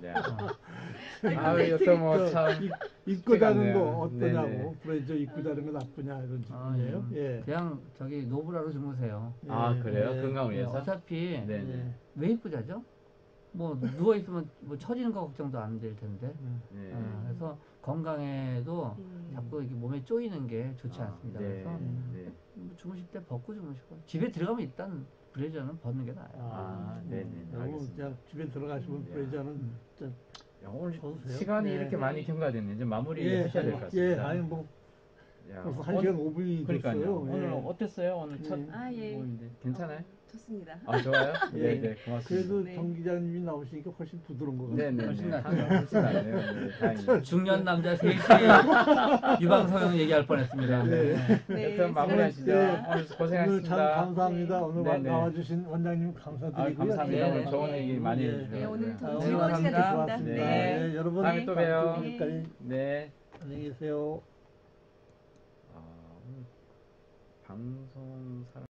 S2: 아, 이것도 뭐 참.
S1: 입고 다는 거
S2: 네네.
S1: 어떠냐고. 브래저 입고 다는 거 나쁘냐 이런 질문이에요. 예.
S4: 그냥 저기 노브라로 주무세요.
S2: 아, 그래요?
S1: 예.
S2: 건강을 위해서?
S4: 어차피
S2: 네네.
S4: 왜 입고 자죠? 뭐 누워 있으면 뭐 처지는 거 걱정도 안 될 텐데.
S2: 네.
S4: 그래서 건강에도 자꾸 이게 몸에 쪼이는 게 좋지 않습니다.
S2: 네.
S4: 그래서
S2: 네.
S4: 뭐 주무실 때 벗고 주무시고 집에 들어가면 일단 브래저는 벗는 게 나아요.
S2: 아, 네네.
S1: 너무
S2: 알겠습니다.
S1: 그냥 집에 들어가시면 브래저는 진짜
S2: 야, 오늘
S1: 벗으세요.
S2: 시간이
S1: 네.
S2: 이렇게 많이 경과됐는데 이제 마무리
S1: 예,
S2: 하셔야 될 것 같습니다.
S1: 예, 아니 뭐
S2: 야,
S1: 벌써
S2: 오늘-
S1: 1시간 5분이
S2: 그러니까요.
S1: 됐어요.
S2: 오늘
S1: 예.
S2: 어땠어요? 오늘 첫
S3: 아, 예.
S2: 모임인데 괜찮아요?
S3: 좋습니다.
S2: 아, 좋아요?
S1: 예.
S2: 네네, 고맙습니다.
S1: 그래도
S3: 네.
S1: 정 기자님이 나오시니까 훨씬 부드러운 것 같아요.
S2: 네네네.
S4: 훨씬 낫죠.
S2: 훨씬 낫네요. 네, 다행이네요.
S4: 중년 남자 셋이 유방성형 얘기할 뻔했습니다.
S1: 네.
S2: 여튼 마무리하시죠.
S1: 네.
S2: 오늘
S1: 오늘 참
S2: 고생하셨습니다.
S1: 감사합니다. 오늘
S2: 네네.
S1: 나와주신 원장님
S2: 아,
S1: 감사드리고요.
S2: 감사합니다.
S4: 네.
S2: 오늘 좋은 얘기 많이
S1: 예.
S2: 해주셔서.
S3: 네, 오늘 더
S1: 아,
S3: 즐거운
S1: 오늘
S3: 시간
S4: 감사합니다.
S3: 됐습니다.
S1: 고맙습니다.
S3: 네.
S1: 네, 여러분
S2: 다음에 또 봬요.
S1: 여기까지
S2: 네.
S1: 안녕히 계세요.
S2: 아, 오늘 방송 사람